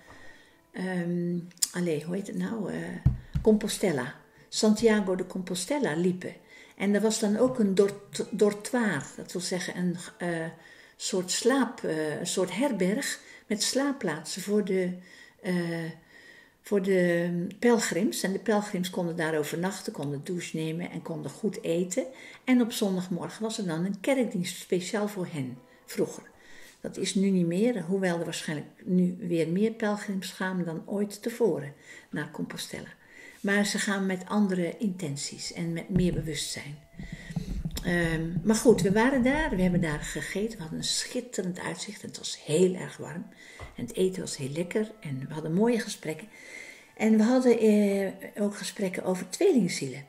hoe heet het nou, Compostela, Santiago de Compostela liepen. En er was dan ook een dortoir, dat wil zeggen een soort herberg met slaapplaatsen voor de pelgrims. En de pelgrims konden daar overnachten, konden douche nemen en konden goed eten. En op zondagmorgen was er dan een kerkdienst speciaal voor hen, vroeger. Dat is nu niet meer, hoewel er waarschijnlijk nu weer meer pelgrims gaan dan ooit tevoren naar Compostela. Maar ze gaan met andere intenties en met meer bewustzijn. Maar goed, we waren daar, we hebben daar gegeten. We hadden een schitterend uitzicht en het was heel erg warm. En het eten was heel lekker en we hadden mooie gesprekken. En we hadden ook gesprekken over tweelingzielen.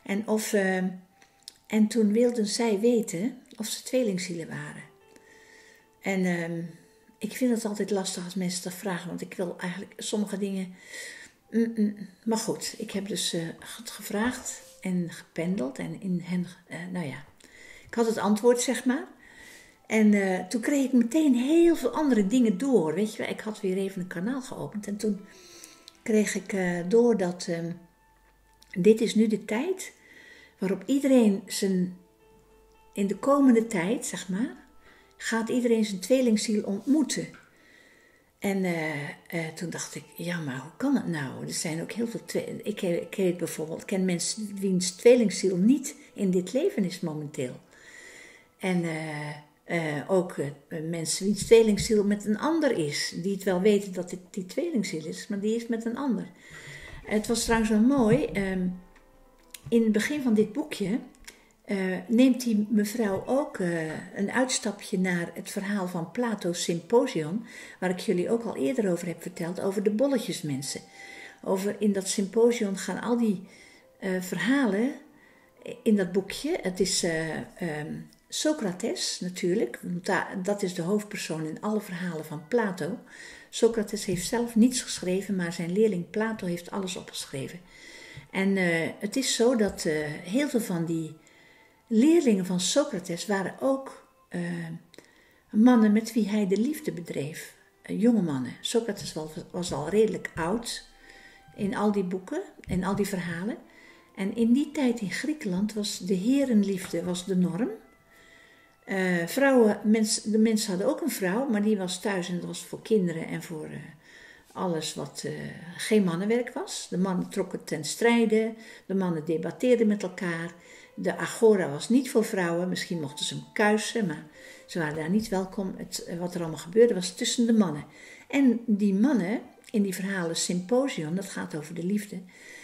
En toen wilden zij weten of ze tweelingzielen waren. En ik vind het altijd lastig als mensen dat vragen, want ik wil eigenlijk sommige dingen... Maar goed, ik heb dus gevraagd en gependeld en in hen, ik had het antwoord zeg maar. En toen kreeg ik meteen heel veel andere dingen door, weet je wel. Ik had weer even een kanaal geopend en toen kreeg ik door dat dit is nu de tijd waarop iedereen in de komende tijd, zeg maar, gaat iedereen zijn tweelingziel ontmoeten. En toen dacht ik, ja, maar hoe kan het nou? Er zijn ook heel veel ik ken mensen wiens tweelingziel niet in dit leven is momenteel. En ook mensen wiens tweelingziel met een ander is. Die het wel weten dat het die tweelingziel is, maar die is met een ander. Het was trouwens wel mooi. In het begin van dit boekje neemt die mevrouw ook een uitstapje naar het verhaal van Plato's Symposion, waar ik jullie ook al eerder over heb verteld, over de bolletjesmensen. In dat symposion gaan al die verhalen in dat boekje. Het is Socrates natuurlijk, want dat is de hoofdpersoon in alle verhalen van Plato. Socrates heeft zelf niets geschreven, maar zijn leerling Plato heeft alles opgeschreven. En het is zo dat heel veel van die leerlingen van Socrates waren ook mannen met wie hij de liefde bedreef. Jonge mannen. Socrates was al redelijk oud in al die boeken, in al die verhalen. En in die tijd in Griekenland was de herenliefde de norm. De mensen hadden ook een vrouw, maar die was thuis en dat was voor kinderen en voor alles wat geen mannenwerk was. De mannen trokken ten strijde, de mannen debatteerden met elkaar. De agora was niet voor vrouwen, misschien mochten ze hem kuisen, maar ze waren daar niet welkom. Wat er allemaal gebeurde was tussen de mannen. En die mannen, in die verhalen Symposium, dat gaat over de liefde,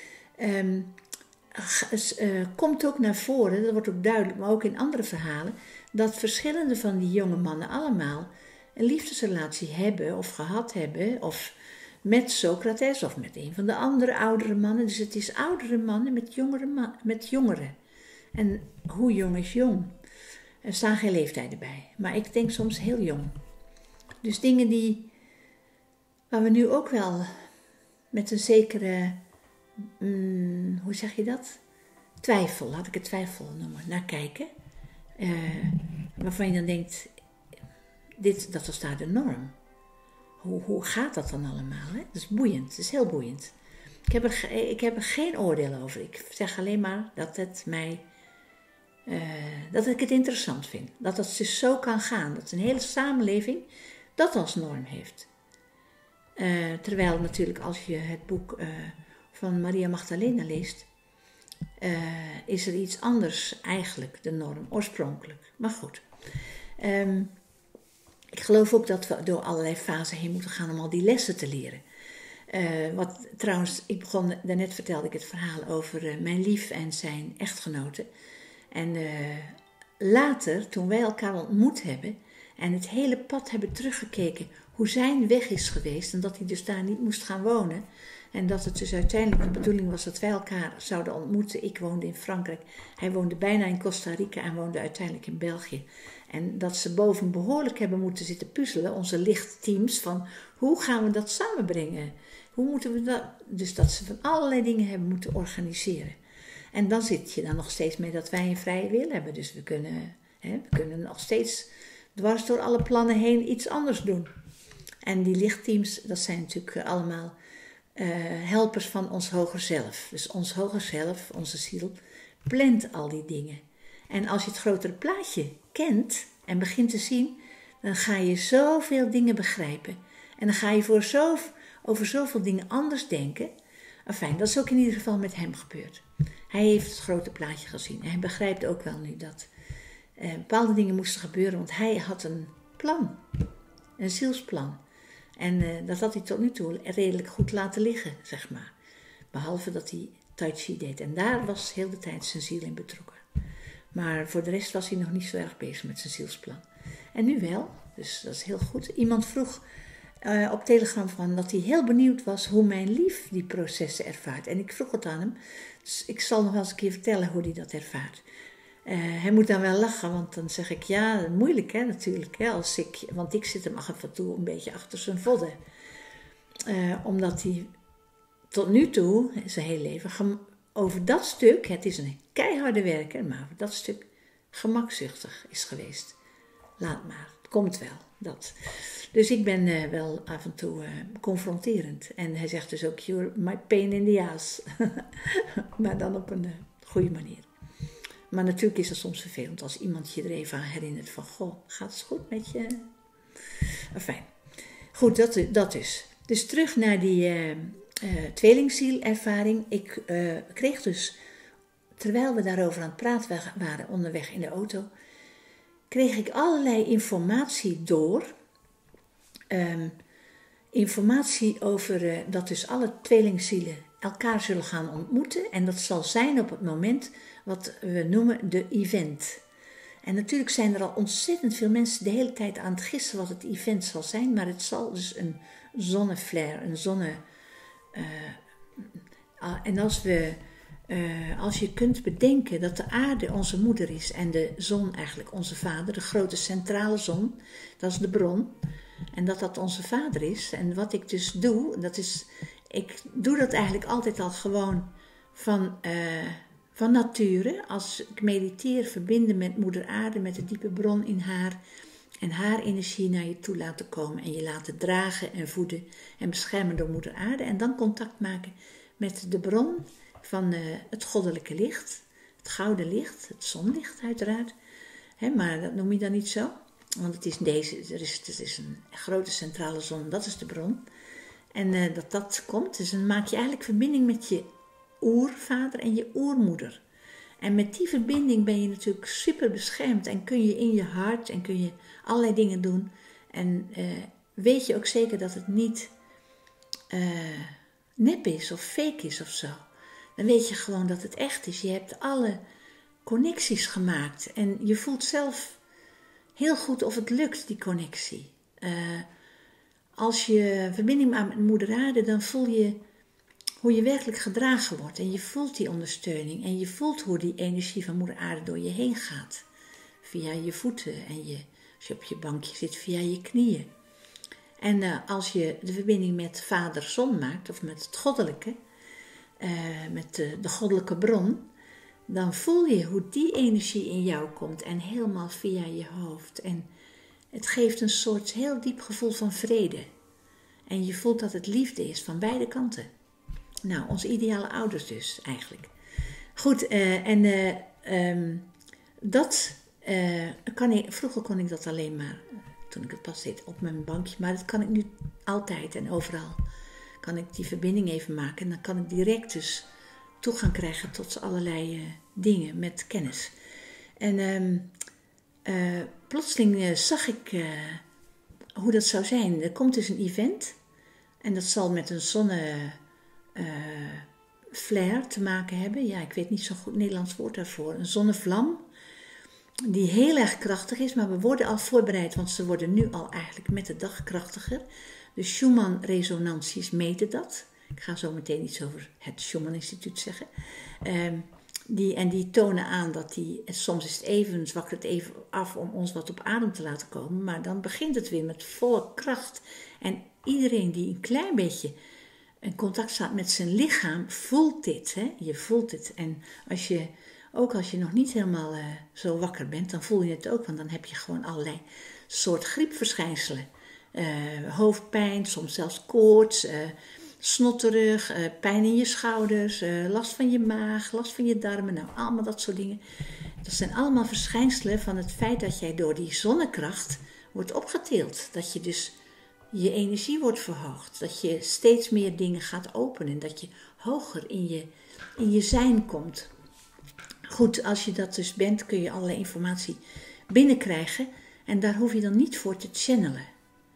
komt ook naar voren, dat wordt ook duidelijk, maar ook in andere verhalen, dat verschillende van die jonge mannen allemaal een liefdesrelatie hebben of gehad hebben, of met Socrates of met een van de andere oudere mannen. Dus het is oudere mannen met jongeren. En hoe jong is jong? Er staan geen leeftijden bij, maar ik denk soms heel jong. Dus dingen waar we nu ook wel met een zekere, hoe zeg je dat? Twijfel, laat ik het twijfel noemen, naar kijken. Waarvan je dan denkt, dat was daar de norm. Hoe gaat dat dan allemaal? Hè? Dat is boeiend, het is heel boeiend. Ik heb er geen oordeel over. Ik zeg alleen maar dat dat ik het interessant vind. Dat het dus zo kan gaan. Dat een hele samenleving dat als norm heeft. Terwijl natuurlijk als je het boek van Maria Magdalena leest, is er iets anders eigenlijk de norm, oorspronkelijk. Maar goed. Ik geloof ook dat we door allerlei fasen heen moeten gaan om al die lessen te leren. Trouwens, daarnet vertelde ik het verhaal over mijn lief en zijn echtgenote. En later, toen wij elkaar ontmoet hebben en het hele pad hebben teruggekeken hoe zijn weg is geweest en dat hij dus daar niet moest gaan wonen. En dat het dus uiteindelijk de bedoeling was dat wij elkaar zouden ontmoeten. Ik woonde in Frankrijk, hij woonde bijna in Costa Rica en woonde uiteindelijk in België. En dat ze boven behoorlijk hebben moeten zitten puzzelen, onze lichtteams, van hoe gaan we dat samenbrengen? Hoe moeten we dat? Dus dat ze van allerlei dingen hebben moeten organiseren. En dan zit je dan nog steeds mee dat wij een vrije wil hebben. Dus we kunnen nog steeds dwars door alle plannen heen iets anders doen. En die lichtteams, dat zijn natuurlijk allemaal helpers van ons hoger zelf. Dus ons hoger zelf, onze ziel, plant al die dingen. En als je het grotere plaatje kent en begint te zien, dan ga je zoveel dingen begrijpen. En dan ga je over zoveel dingen anders denken. Enfin, dat is ook in ieder geval met hem gebeurd. Hij heeft het grote plaatje gezien. En hij begrijpt ook wel nu dat bepaalde dingen moesten gebeuren, want hij had een plan. Een zielsplan. En dat had hij tot nu toe redelijk goed laten liggen, zeg maar. Behalve dat hij Tai Chi deed. En daar was heel de tijd zijn ziel in betrokken. Maar voor de rest was hij nog niet zo erg bezig met zijn zielsplan. En nu wel, dus dat is heel goed. Iemand vroeg op Telegram van dat hij heel benieuwd was hoe mijn lief die processen ervaart. En ik vroeg het aan hem. Dus ik zal nog wel eens een keer vertellen hoe hij dat ervaart. Hij moet dan wel lachen, want dan zeg ik, ja, moeilijk hè, natuurlijk. Hè, want ik zit hem af en toe een beetje achter zijn vodden. Omdat hij tot nu toe, zijn hele leven, over dat stuk, het is een keiharde werker, maar over dat stuk gemakzuchtig is geweest. Laat maar, het komt wel, dat. Dus ik ben wel af en toe confronterend. En hij zegt dus ook, you're my pain in the ass. Maar dan op een goede manier. Maar natuurlijk is het soms vervelend als iemand je er even aan herinnert van, goh, gaat het goed met je? Fijn. Goed, dat dus. Dus terug naar die tweelingzielervaring. Ik kreeg dus, terwijl we daarover aan het praten waren onderweg in de auto, kreeg ik allerlei informatie door. Informatie over dat dus alle tweelingzielen elkaar zullen gaan ontmoeten. En dat zal zijn op het moment wat we noemen de event. En natuurlijk zijn er al ontzettend veel mensen de hele tijd aan het gissen wat het event zal zijn. Maar het zal dus een zonneflare, een zonne... en als je kunt bedenken dat de aarde onze moeder is en de zon eigenlijk onze vader, de grote centrale zon, dat is de bron. En dat onze vader is. En wat ik dus doe, ik doe dat eigenlijk altijd al gewoon van nature. Als ik mediteer, verbinden met moeder aarde, met de diepe bron in haar. En haar energie naar je toe laten komen. En je laten dragen en voeden en beschermen door moeder aarde. En dan contact maken met de bron van het goddelijke licht. Het gouden licht, het zonlicht uiteraard. Maar dat noem je dan niet zo. Want het is een grote centrale zon, dat is de bron. En dat komt, dus dan maak je eigenlijk verbinding met je oervader en je oermoeder. En met die verbinding ben je natuurlijk super beschermd en kun je in je hart en kun je allerlei dingen doen. En weet je ook zeker dat het niet nep is of fake is of zo. Dan weet je gewoon dat het echt is. Je hebt alle connecties gemaakt en je voelt zelf heel goed of het lukt, die connectie. Als je verbinding maakt met moeder aarde, dan voel je hoe je werkelijk gedragen wordt. En je voelt die ondersteuning. En je voelt hoe die energie van moeder aarde door je heen gaat. Via je voeten. En als je op je bankje zit, via je knieën. En als je de verbinding met vader zon maakt, of met het goddelijke, met de goddelijke bron, dan voel je hoe die energie in jou komt en helemaal via je hoofd. En het geeft een soort heel diep gevoel van vrede. En je voelt dat het liefde is van beide kanten. Nou, onze ideale ouders dus eigenlijk. Goed, vroeger kon ik dat alleen maar, toen ik het pas deed, op mijn bankje. Maar dat kan ik nu altijd en overal. Kan ik die verbinding even maken en dan kan ik direct dus toegang krijgen tot allerlei dingen met kennis. En plotseling zag ik hoe dat zou zijn. Er komt dus een event en dat zal met een zonneflare te maken hebben. Ja, ik weet niet zo goed Nederlands woord daarvoor. Een zonnevlam die heel erg krachtig is, maar we worden al voorbereid, want ze worden nu al eigenlijk met de dag krachtiger. De Schumann-resonanties meten dat. Ik ga zo meteen iets over het Schumann-instituut zeggen. Die tonen aan dat soms is het even, zwakkert het even af om ons wat op adem te laten komen. Maar dan begint het weer met volle kracht. En iedereen die een klein beetje in contact staat met zijn lichaam, voelt dit. Hè? Je voelt het. En als je nog niet helemaal zo wakker bent, dan voel je het ook. Want dan heb je gewoon allerlei soort griepverschijnselen. Hoofdpijn, soms zelfs koorts, snotterig, pijn in je schouders, last van je maag, last van je darmen. Nou, allemaal dat soort dingen. Dat zijn allemaal verschijnselen van het feit dat jij door die zonnekracht wordt opgetild. Dat je dus je energie wordt verhoogd. Dat je steeds meer dingen gaat openen. Dat je hoger in je zijn komt. Goed, als je dat dus bent, kun je allerlei informatie binnenkrijgen. En daar hoef je dan niet voor te channelen.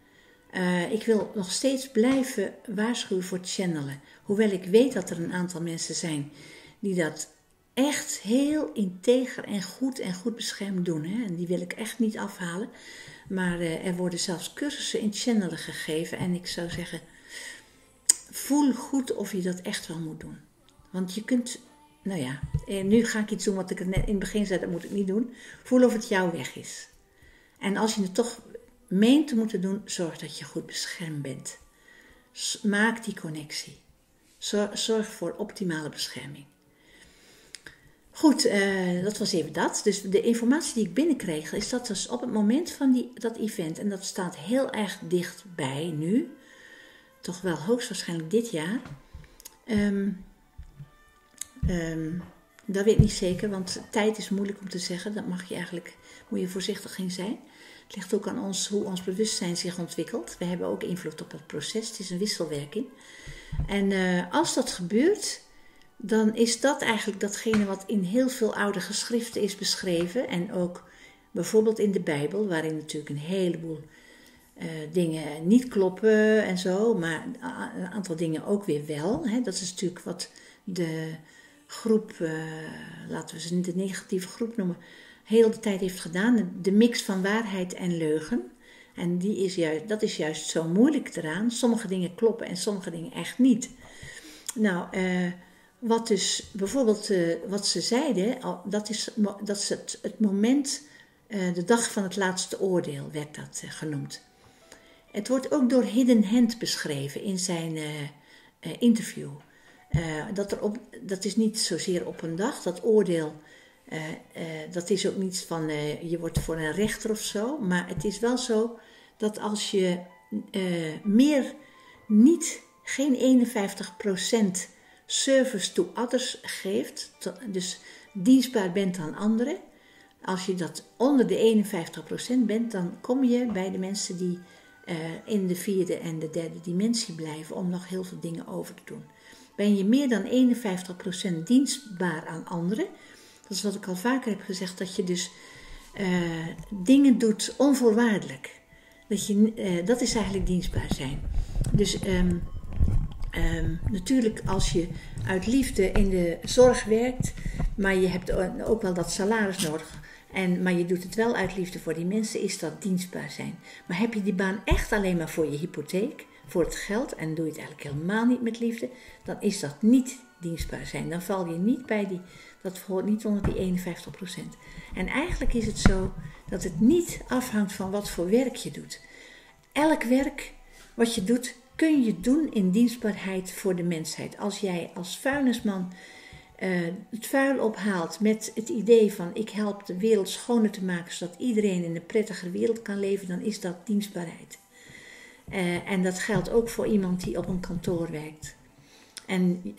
Ik wil nog steeds blijven waarschuwen voor channelen. Hoewel ik weet dat er een aantal mensen zijn die dat echt heel integer en goed beschermd doen. Hè? En die wil ik echt niet afhalen. Maar er worden zelfs cursussen in channelen gegeven. En ik zou zeggen, voel goed of je dat echt wel moet doen. Want je kunt, nou ja, nu ga ik iets doen wat ik net in het begin zei, dat moet ik niet doen. Voel of het jouw weg is. En als je het toch meent te moeten doen, zorg dat je goed beschermd bent. Maak die connectie. Zorg voor optimale bescherming. Goed, dat was even dat. Dus de informatie die ik binnenkreeg, is dat dus op het moment van dat event, en dat staat heel erg dichtbij nu, toch wel hoogstwaarschijnlijk dit jaar. Dat weet ik niet zeker, want tijd is moeilijk om te zeggen. Dat moet je voorzichtig in zijn. Het ligt ook aan ons hoe ons bewustzijn zich ontwikkelt. We hebben ook invloed op het proces. Het is een wisselwerking. En als dat gebeurt, dan is dat eigenlijk datgene wat in heel veel oude geschriften is beschreven. En ook bijvoorbeeld in de Bijbel, waarin natuurlijk een heleboel dingen niet kloppen en zo. Maar een aantal dingen ook weer wel. Hè. Dat is natuurlijk wat de groep, laten we ze de negatieve groep noemen, heel de tijd heeft gedaan. De mix van waarheid en leugen. En dat is juist zo moeilijk eraan. Sommige dingen kloppen en sommige dingen echt niet. Nou, wat dus bijvoorbeeld wat ze zeiden, dat is het moment, de dag van het laatste oordeel werd dat genoemd. Het wordt ook door Hidden Hand beschreven in zijn interview. Dat is niet zozeer op een dag, dat oordeel. Dat is ook niet van je wordt voor een rechter of zo. Maar het is wel zo dat als je geen 51% service to others geeft, dus dienstbaar bent aan anderen, als je dat onder de 51% bent, dan kom je bij de mensen die in de 4e en de 3e dimensie blijven om nog heel veel dingen over te doen. Ben je meer dan 51% dienstbaar aan anderen, dat is wat ik al vaker heb gezegd, dat je dus dingen doet onvoorwaardelijk. Dat is eigenlijk dienstbaar zijn. Dus natuurlijk als je uit liefde in de zorg werkt, maar je hebt ook wel dat salaris nodig, maar je doet het wel uit liefde voor die mensen, is dat dienstbaar zijn. Maar heb je die baan echt alleen maar voor je hypotheek, voor het geld, en doe je het eigenlijk helemaal niet met liefde, dan is dat niet dienstbaar zijn. Dan val je niet bij dat hoort niet onder die 51%. En eigenlijk is het zo dat het niet afhangt van wat voor werk je doet. Elk werk wat je doet, kun je doen in dienstbaarheid voor de mensheid. Als jij als vuilnisman het vuil ophaalt met het idee van ik help de wereld schoner te maken zodat iedereen in een prettiger wereld kan leven, dan is dat dienstbaarheid. En dat geldt ook voor iemand die op een kantoor werkt. En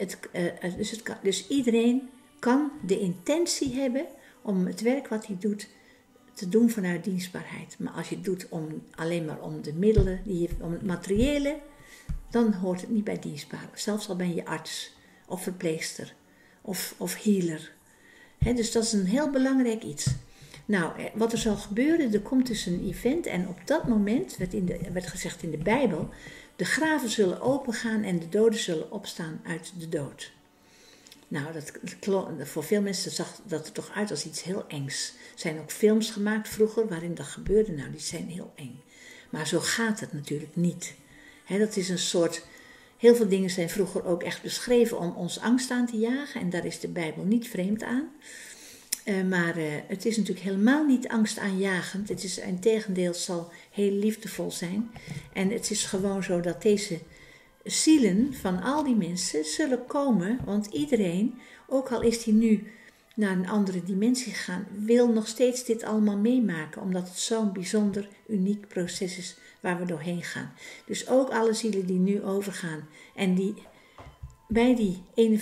dus iedereen kan de intentie hebben om het werk wat hij doet te doen vanuit dienstbaarheid. Maar als je het doet alleen maar om de middelen, om het materiële, dan hoort het niet bij dienstbaar. Zelfs al ben je arts of verpleegster of healer. Dus dat is een heel belangrijk iets. Nou, wat er zal gebeuren, er komt dus een event en op dat moment werd gezegd in de Bijbel, de graven zullen opengaan en de doden zullen opstaan uit de dood. Nou, voor veel mensen zag dat er toch uit als iets heel engs. Er zijn ook films gemaakt vroeger waarin dat gebeurde. Nou, die zijn heel eng. Maar zo gaat het natuurlijk niet. Dat is een soort. Heel veel dingen zijn vroeger ook echt beschreven om ons angst aan te jagen. En daar is de Bijbel niet vreemd aan. Maar het is natuurlijk helemaal niet angstaanjagend. Het is integendeel, zal heel liefdevol zijn. En het is gewoon zo dat deze zielen van al die mensen zullen komen. Want iedereen, ook al is die nu naar een andere dimensie gegaan, wil nog steeds dit allemaal meemaken. Omdat het zo'n bijzonder, uniek proces is waar we doorheen gaan. Dus ook alle zielen die nu overgaan en die bij die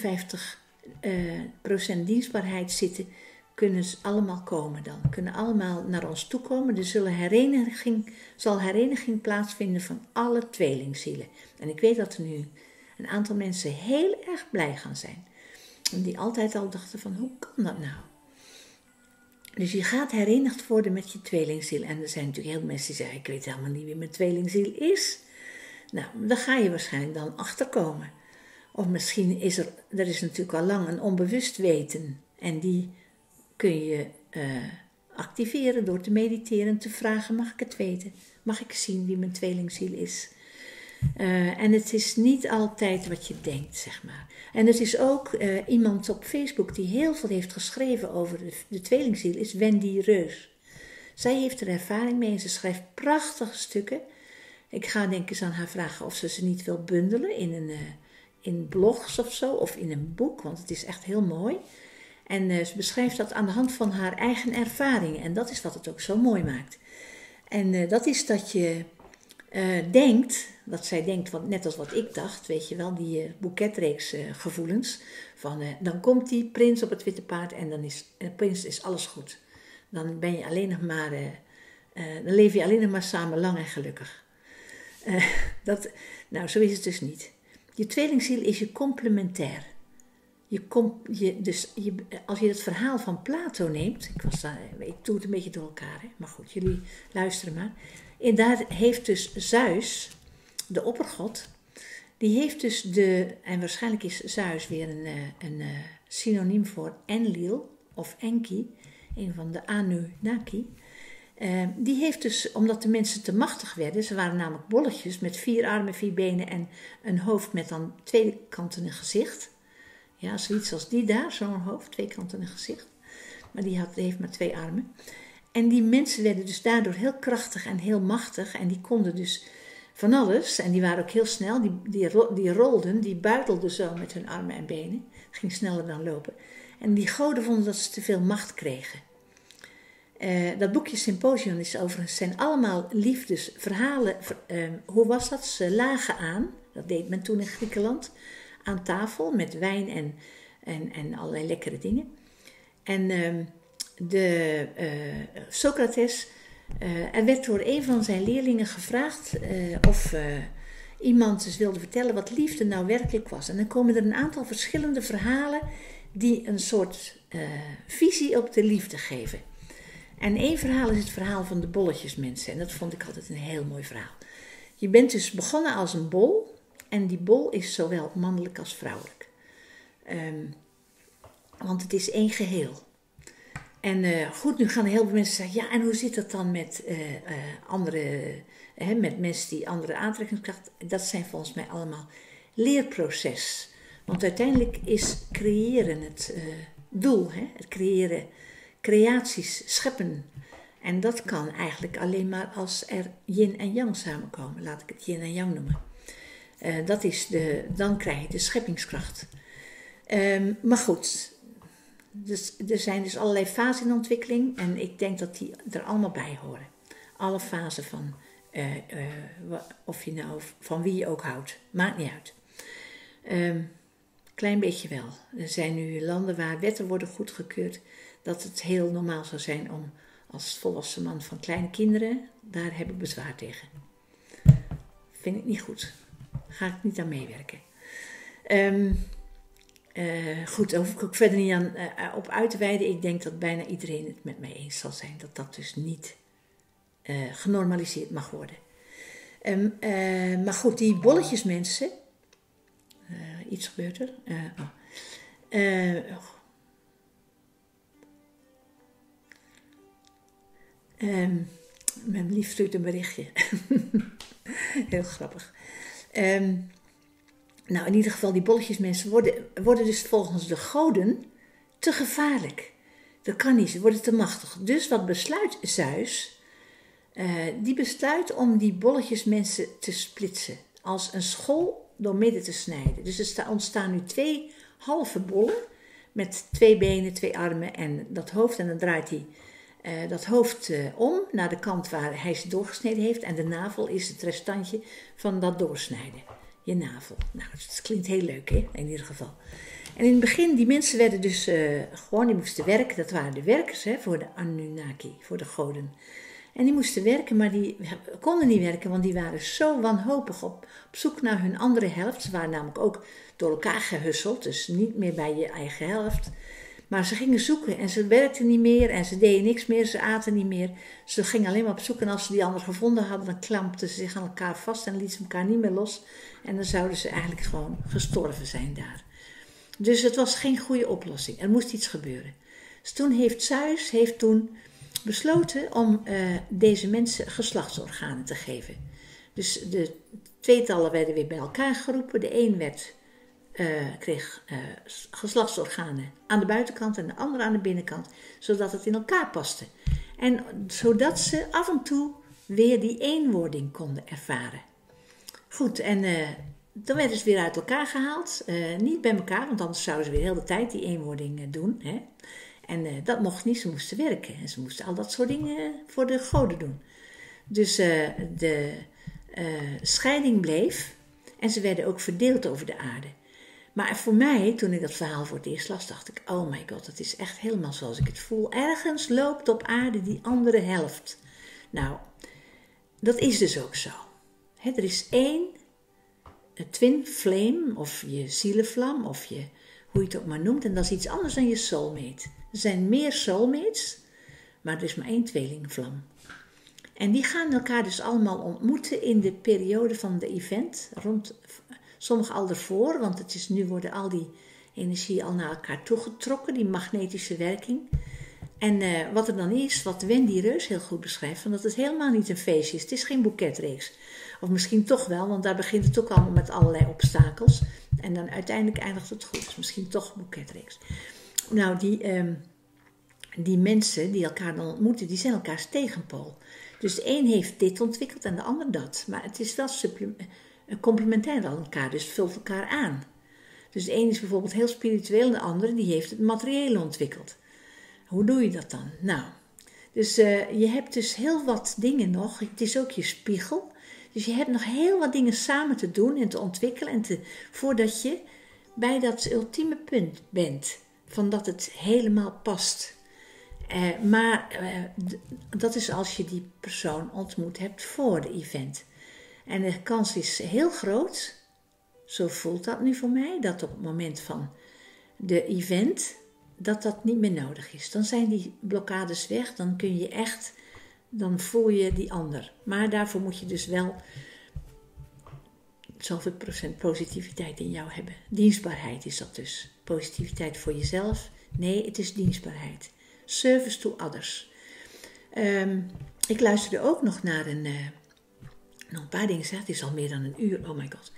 51% dienstbaarheid zitten, kunnen ze allemaal komen dan. Kunnen allemaal naar ons toe komen. Er zal hereniging plaatsvinden van alle tweelingzielen. En ik weet dat er nu een aantal mensen heel erg blij gaan zijn. En die altijd al dachten van, hoe kan dat nou? Dus je gaat herenigd worden met je tweelingziel. En er zijn natuurlijk heel veel mensen die zeggen, ik weet helemaal niet wie mijn tweelingziel is. Nou, daar ga je waarschijnlijk dan achter komen. Of misschien is er is natuurlijk al lang een onbewust weten. En die kun je activeren door te mediteren en te vragen, mag ik het weten? Mag ik zien wie mijn tweelingziel is? En het is niet altijd wat je denkt, zeg maar. En het is ook iemand op Facebook die heel veel heeft geschreven over de tweelingziel, is Wendy Reus. Zij heeft er ervaring mee en ze schrijft prachtige stukken. Ik ga denk eens aan haar vragen of ze niet wil bundelen in blogs of zo, of in een boek, want het is echt heel mooi. En ze beschrijft dat aan de hand van haar eigen ervaringen. En dat is wat het ook zo mooi maakt. En dat is dat je denkt, wat zij denkt, net als wat ik dacht, weet je wel, die boeketreeks gevoelens. Van dan komt die prins op het witte paard en dan is alles goed. Dan ben je alleen nog maar, dan leef je alleen nog maar samen lang en gelukkig. Nou, zo is het dus niet. Je tweelingziel is je complementair. Als je het verhaal van Plato neemt, ik doe het een beetje door elkaar, hè? Maar goed, jullie luisteren maar. En daar heeft dus Zeus, de oppergod, die heeft dus en waarschijnlijk is Zeus weer een synoniem voor Enlil of Enki, een van de Anunnaki. Die heeft dus, omdat de mensen te machtig werden, ze waren namelijk bolletjes met 4 armen, 4 benen en een hoofd met aan 2 kanten een gezicht. Ja, zoiets als die daar, zo'n hoofd, 2 kanten een gezicht. Maar die heeft maar 2 armen. En die mensen werden dus daardoor heel krachtig en heel machtig. En die konden dus van alles. En die waren ook heel snel. Die rolden, die buitelden zo met hun armen en benen. Het ging sneller dan lopen. En die goden vonden dat ze te veel macht kregen. Dat boekje Symposium is overigens, zijn allemaal liefdesverhalen. Hoe was dat? Ze lagen aan, dat deed men toen in Griekenland, aan tafel met wijn en allerlei lekkere dingen. En Socrates, er werd door een van zijn leerlingen gevraagd of iemand dus wilde vertellen wat liefde nou werkelijk was. En dan komen er een aantal verschillende verhalen die een soort visie op de liefde geven. En één verhaal is het verhaal van de bolletjesmensen. En dat vond ik altijd een heel mooi verhaal. Je bent dus begonnen als een bol. En die bol is zowel mannelijk als vrouwelijk. Want het is één geheel. En goed, nu gaan heel veel mensen zeggen... Ja, en hoe zit dat dan met met mensen die andere aantrekkingskracht... Dat zijn volgens mij allemaal leerproces. Want uiteindelijk is creëren het doel. Het creëren, creaties, scheppen. En dat kan eigenlijk alleen maar als er yin en yang samenkomen. Laat ik het yin en yang noemen. Dan krijg je de scheppingskracht. Maar goed, dus, er zijn dus allerlei fasen in ontwikkeling. En ik denk dat die er allemaal bij horen. Alle fasen van, of je nou van wie je ook houdt. Maakt niet uit. Klein beetje wel. Er zijn nu landen waar wetten worden goedgekeurd. Dat het heel normaal zou zijn om als volwassen man van kleine kinderen. Daar heb ik bezwaar tegen. Vind ik niet goed. Ga ik niet aan meewerken. Goed, daar hoef ik ook verder niet op uit te wijden. Ik denk dat bijna iedereen het met mij eens zal zijn. Dat dat dus niet genormaliseerd mag worden. Maar goed, die bolletjesmensen. Iets gebeurt er. Mijn lief stuurt een berichtje. Heel grappig. Nou, in ieder geval, die bolletjesmensen worden dus volgens de goden te gevaarlijk. Dat kan niet, ze worden te machtig. Dus wat besluit Zeus? Die besluit om die bolletjesmensen te splitsen. Als een school door midden te snijden. Dus er ontstaan nu 2 halve bollen met 2 benen, 2 armen en dat hoofd. En dan draait hij dat hoofd om naar de kant waar hij ze doorgesneden heeft. En de navel is het restantje van dat doorsnijden. Je navel. Nou, dat klinkt heel leuk, hè? In ieder geval. En in het begin, die mensen werden dus die moesten werken. Dat waren de werkers, hè, voor de Anunnaki, voor de goden. En die moesten werken, maar die konden niet werken, want die waren zo wanhopig op zoek naar hun andere helft. Ze waren namelijk ook door elkaar gehusseld, dus niet meer bij je eigen helft. Maar ze gingen zoeken en ze werkten niet meer en ze deden niks meer, ze aten niet meer. Ze gingen alleen maar op zoek en als ze die ander gevonden hadden, dan klampten ze zich aan elkaar vast en lieten ze elkaar niet meer los. En dan zouden ze eigenlijk gewoon gestorven zijn daar. Dus het was geen goede oplossing, er moest iets gebeuren. Dus toen heeft Zeus besloten om deze mensen geslachtsorganen te geven. Dus de tweetallen werden weer bij elkaar geroepen. De een kreeg geslachtsorganen aan de buitenkant en de andere aan de binnenkant, zodat het in elkaar paste. En zodat ze af en toe weer die eenwording konden ervaren. Goed, en dan werden ze weer uit elkaar gehaald. Niet bij elkaar, want anders zouden ze weer heel de tijd die eenwording doen. Hè? En dat mocht niet, ze moesten werken. En ze moesten al dat soort dingen voor de goden doen. Dus de scheiding bleef. En ze werden ook verdeeld over de aarde. Maar voor mij, toen ik dat verhaal voor het eerst las, dacht ik... Oh my god, dat is echt helemaal zoals ik het voel. Ergens loopt op aarde die andere helft. Nou, dat is dus ook zo. Er is één twin flame, of je zielenvlam, of hoe je het ook maar noemt. En dat is iets anders dan je soulmate. Er zijn meer soulmates, maar er is maar één tweelingvlam. En die gaan elkaar dus allemaal ontmoeten in de periode van de event. Sommige al ervoor, want nu worden al die energieën al naar elkaar toegetrokken, die magnetische werking. En wat er dan is, wat Wendy Reus heel goed beschrijft, van dat het helemaal niet een feestje is. Het is geen boeketreeks. Of misschien toch wel, want daar begint het ook allemaal met allerlei obstakels. En dan uiteindelijk eindigt het goed. Dus misschien toch een boeketreeks. Nou, die mensen die elkaar dan ontmoeten, die zijn elkaars tegenpool. Dus de een heeft dit ontwikkeld en de ander dat. Maar het is wel complementair aan elkaar, dus het vult elkaar aan. Dus de een is bijvoorbeeld heel spiritueel en de andere die heeft het materiële ontwikkeld. Hoe doe je dat dan? Nou, dus je hebt dus heel wat dingen nog. Het is ook je spiegel. Dus je hebt nog heel wat dingen samen te doen en te ontwikkelen. Voordat je bij dat ultieme punt bent. Van dat het helemaal past. Dat is als je die persoon ontmoet hebt voor de event. En de kans is heel groot, zo voelt dat nu voor mij, dat op het moment van de event, dat niet meer nodig is. Dan zijn die blokkades weg, dan voel je die ander. Maar daarvoor moet je dus wel zoveel procent positiviteit in jou hebben. Dienstbaarheid is dat dus. Positiviteit voor jezelf. Nee, het is dienstbaarheid. Service to others. Ik luisterde ook nog naar nog een paar dingen gezegd. Het is al meer dan een uur. Oh my god.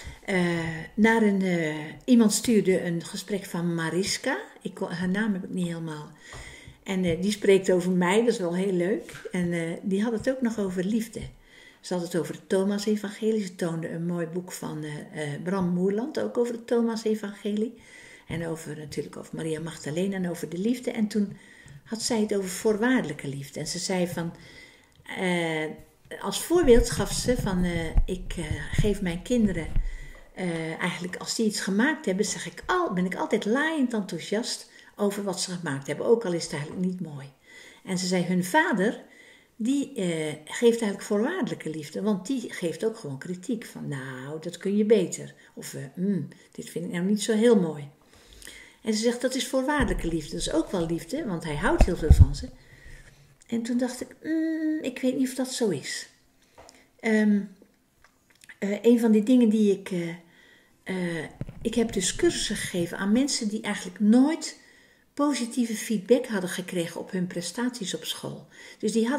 Iemand stuurde een gesprek van Mariska. Haar naam heb ik niet helemaal. En die spreekt over mij. Dat is wel heel leuk. En die had het ook nog over liefde. Ze had het over het Thomas-evangelie. Ze toonde een mooi boek van Bram Moerland. Ook over het Thomas-evangelie. En natuurlijk over Maria Magdalena en over de liefde. En toen had zij het over voorwaardelijke liefde. En ze zei van... als voorbeeld gaf ze van... ik geef mijn kinderen... eigenlijk als die iets gemaakt hebben... ben ik altijd laaiend enthousiast... over wat ze gemaakt hebben. Ook al is het eigenlijk niet mooi. En ze zei, hun vader... die geeft eigenlijk voorwaardelijke liefde. Want die geeft ook gewoon kritiek. Van nou, dat kun je beter. Of dit vind ik nou niet zo heel mooi. En ze zegt, dat is voorwaardelijke liefde. Dat is ook wel liefde, want hij houdt heel veel van ze. En toen dacht ik, ik weet niet of dat zo is. Een van die dingen die ik heb dus cursussen gegeven aan mensen die eigenlijk nooit positieve feedback hadden gekregen op hun prestaties op school. Dus die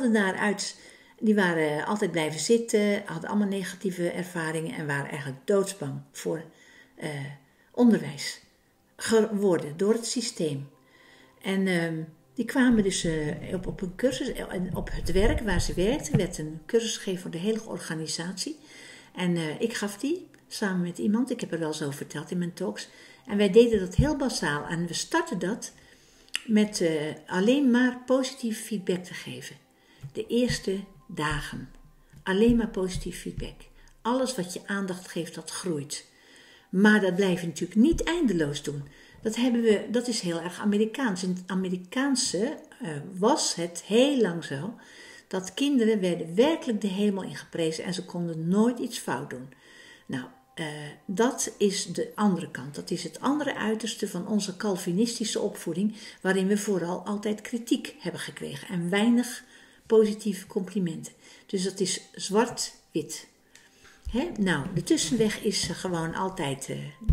waren altijd blijven zitten, hadden allemaal negatieve ervaringen en waren eigenlijk doodsbang voor onderwijs geworden door het systeem. En die kwamen dus op een cursus, op het werk waar ze werkten, werd een cursus gegeven voor de hele organisatie. En ik gaf die samen met iemand, ik heb er wel zo verteld in mijn talks. En wij deden dat heel basaal en we startten dat met alleen maar positief feedback te geven. De eerste dagen. Alleen maar positief feedback. Alles wat je aandacht geeft, dat groeit. Maar dat blijf je natuurlijk niet eindeloos doen. Dat is heel erg Amerikaans. In het Amerikaanse was het heel lang zo dat kinderen werden werkelijk de hemel ingeprezen en ze konden nooit iets fout doen. Nou, dat is de andere kant. Dat is het andere uiterste van onze Calvinistische opvoeding, waarin we vooral altijd kritiek hebben gekregen en weinig positieve complimenten. Dus dat is zwart-wit. Nou, de tussenweg is gewoon altijd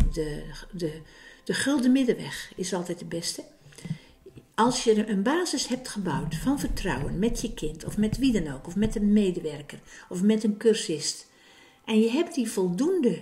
de gulden middenweg is altijd de beste. Als je een basis hebt gebouwd van vertrouwen met je kind of met wie dan ook, of met een medewerker of met een cursist, en je hebt die voldoende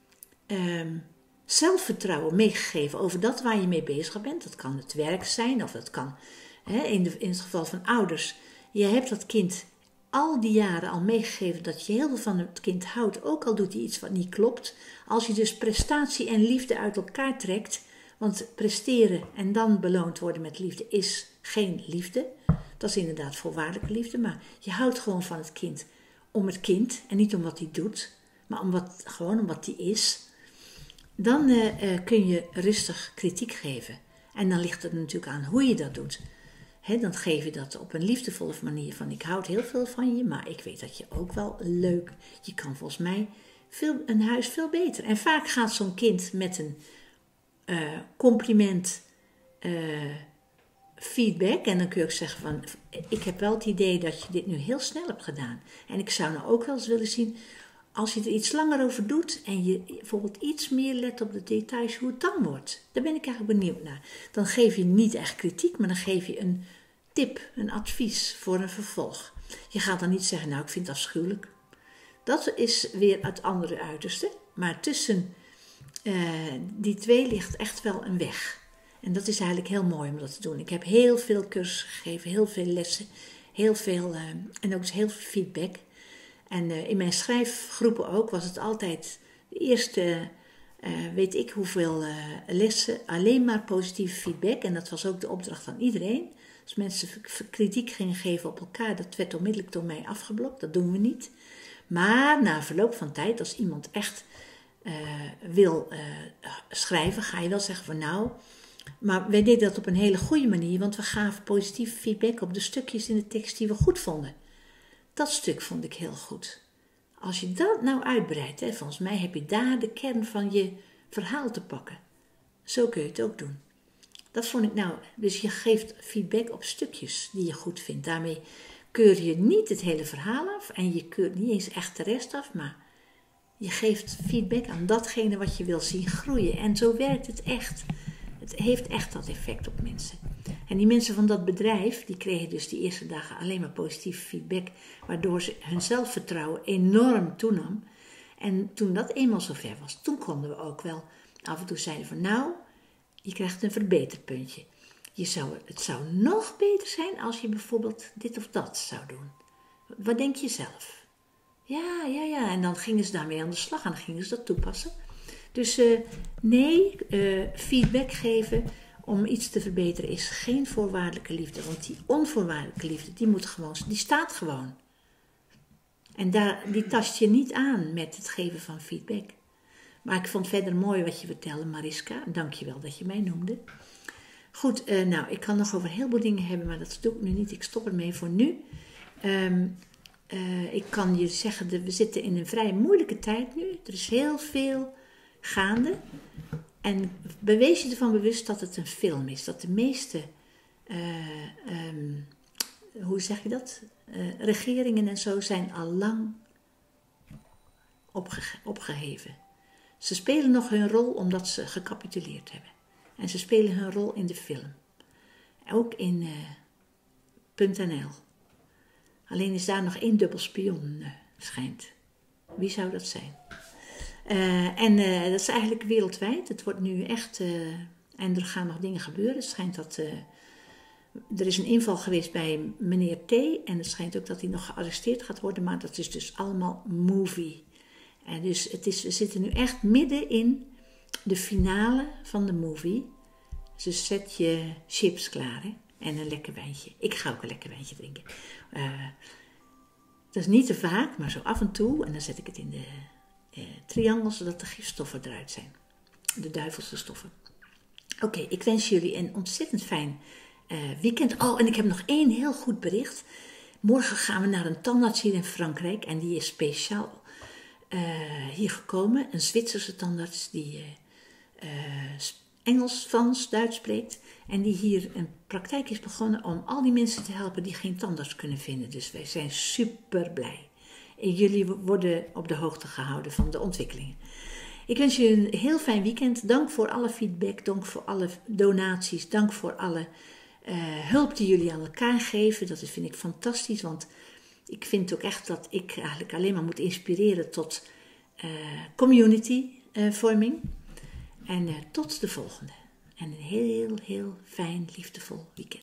zelfvertrouwen meegegeven over dat waar je mee bezig bent. Dat kan het werk zijn of dat kan in het geval van ouders. Je hebt dat kind al die jaren al meegegeven dat je heel veel van het kind houdt, ook al doet hij iets wat niet klopt. Als je dus prestatie en liefde uit elkaar trekt, want presteren en dan beloond worden met liefde is geen liefde. Dat is inderdaad voorwaardelijke liefde, maar je houdt gewoon van het kind om het kind en niet om wat hij doet, maar gewoon om wat hij is. Dan kun je rustig kritiek geven. En dan ligt het natuurlijk aan hoe je dat doet. Dan geef je dat op een liefdevolle manier van ik houd heel veel van je, maar ik weet dat je ook wel leuk, je kan volgens mij een huis veel beter. En vaak gaat zo'n kind met een compliment feedback en dan kun je ook zeggen van ik heb wel het idee dat je dit nu heel snel hebt gedaan. En ik zou nou ook wel eens willen zien als je er iets langer over doet en je bijvoorbeeld iets meer let op de details hoe het dan wordt. Daar ben ik eigenlijk benieuwd naar. Dan geef je niet echt kritiek, maar dan geef je een tip, een advies voor een vervolg. Je gaat dan niet zeggen, nou ik vind het afschuwelijk. Dat is weer het andere uiterste. Maar tussen die twee ligt echt wel een weg. En dat is eigenlijk heel mooi om dat te doen. Ik heb heel veel cursussen gegeven, heel veel lessen, heel veel en ook heel veel feedback. En in mijn schrijfgroepen ook was het altijd de eerste, weet ik hoeveel lessen, alleen maar positieve feedback. En dat was ook de opdracht van iedereen. Als mensen kritiek gingen geven op elkaar, dat werd onmiddellijk door mij afgeblokt. Dat doen we niet. Maar na verloop van tijd, als iemand echt wil schrijven, ga je wel zeggen van nou, Maar wij deden dat op een hele goede manier, want we gaven positieve feedback op de stukjes in de tekst die we goed vonden. Dat stuk vond ik heel goed. Als je dat nou uitbreidt, volgens mij heb je daar de kern van je verhaal te pakken. Zo kun je het ook doen. Dat vond ik nou, dus je geeft feedback op stukjes die je goed vindt. Daarmee keur je niet het hele verhaal af en je keurt niet eens echt de rest af, maar je geeft feedback aan datgene wat je wil zien groeien. En zo werkt het echt. Het heeft echt dat effect op mensen. En die mensen van dat bedrijf, die kregen dus die eerste dagen alleen maar positieve feedback, waardoor hun zelfvertrouwen enorm toenam. En toen dat eenmaal zover was, toen konden we ook wel af en toe zeiden van nou, je krijgt een verbeterpuntje. Het zou nog beter zijn als je bijvoorbeeld dit of dat zou doen. Wat denk je zelf? Ja. En dan gingen ze daarmee aan de slag en dan gingen ze dat toepassen. Dus feedback geven om iets te verbeteren is geen voorwaardelijke liefde. Want die onvoorwaardelijke liefde, die staat gewoon. En die tast je niet aan met het geven van feedback. Maar ik vond verder mooi wat je vertelde, Mariska. Dank je wel dat je mij noemde. Goed, ik kan nog over heel veel dingen hebben, maar dat doe ik nu niet. Ik stop ermee voor nu. Ik kan je zeggen, we zitten in een vrij moeilijke tijd nu. Er is heel veel gaande. En wees je ervan bewust dat het een film is. Dat de meeste, hoe zeg je dat? Regeringen en zo zijn al lang opgeheven. Ze spelen nog hun rol omdat ze gecapituleerd hebben. En ze spelen hun rol in de film. Ook in .nl. Alleen is daar nog 1 dubbel spion schijnt. Wie zou dat zijn? Dat is eigenlijk wereldwijd. Het wordt nu echt... en er gaan nog dingen gebeuren. Het schijnt dat... er is een inval geweest bij meneer T. En het schijnt ook dat hij nog gearresteerd gaat worden. Maar dat is dus allemaal movie. En dus we zitten nu echt midden in de finale van de movie. Dus zet je chips klaar, hè? En een lekker wijntje. Ik ga ook een lekker wijntje drinken. Dat is niet te vaak, maar zo af en toe. En dan zet ik het in de triangel, zodat de gifstoffen eruit zijn. De duivelse stoffen. Oké, ik wens jullie een ontzettend fijn weekend. Oh, en ik heb nog 1 heel goed bericht. Morgen gaan we naar een tandarts hier in Frankrijk. En die is speciaal hier gekomen. Een Zwitserse tandarts die Engels, Frans, Duits spreekt. En die hier een praktijk is begonnen om al die mensen te helpen die geen tandarts kunnen vinden. Dus wij zijn super blij. En jullie worden op de hoogte gehouden van de ontwikkelingen. Ik wens jullie een heel fijn weekend. Dank voor alle feedback, dank voor alle donaties, dank voor alle hulp die jullie aan elkaar geven. Dat vind ik fantastisch, want ik vind ook echt dat ik eigenlijk alleen maar moet inspireren tot community vorming. En tot de volgende. En een heel, heel fijn, liefdevol weekend.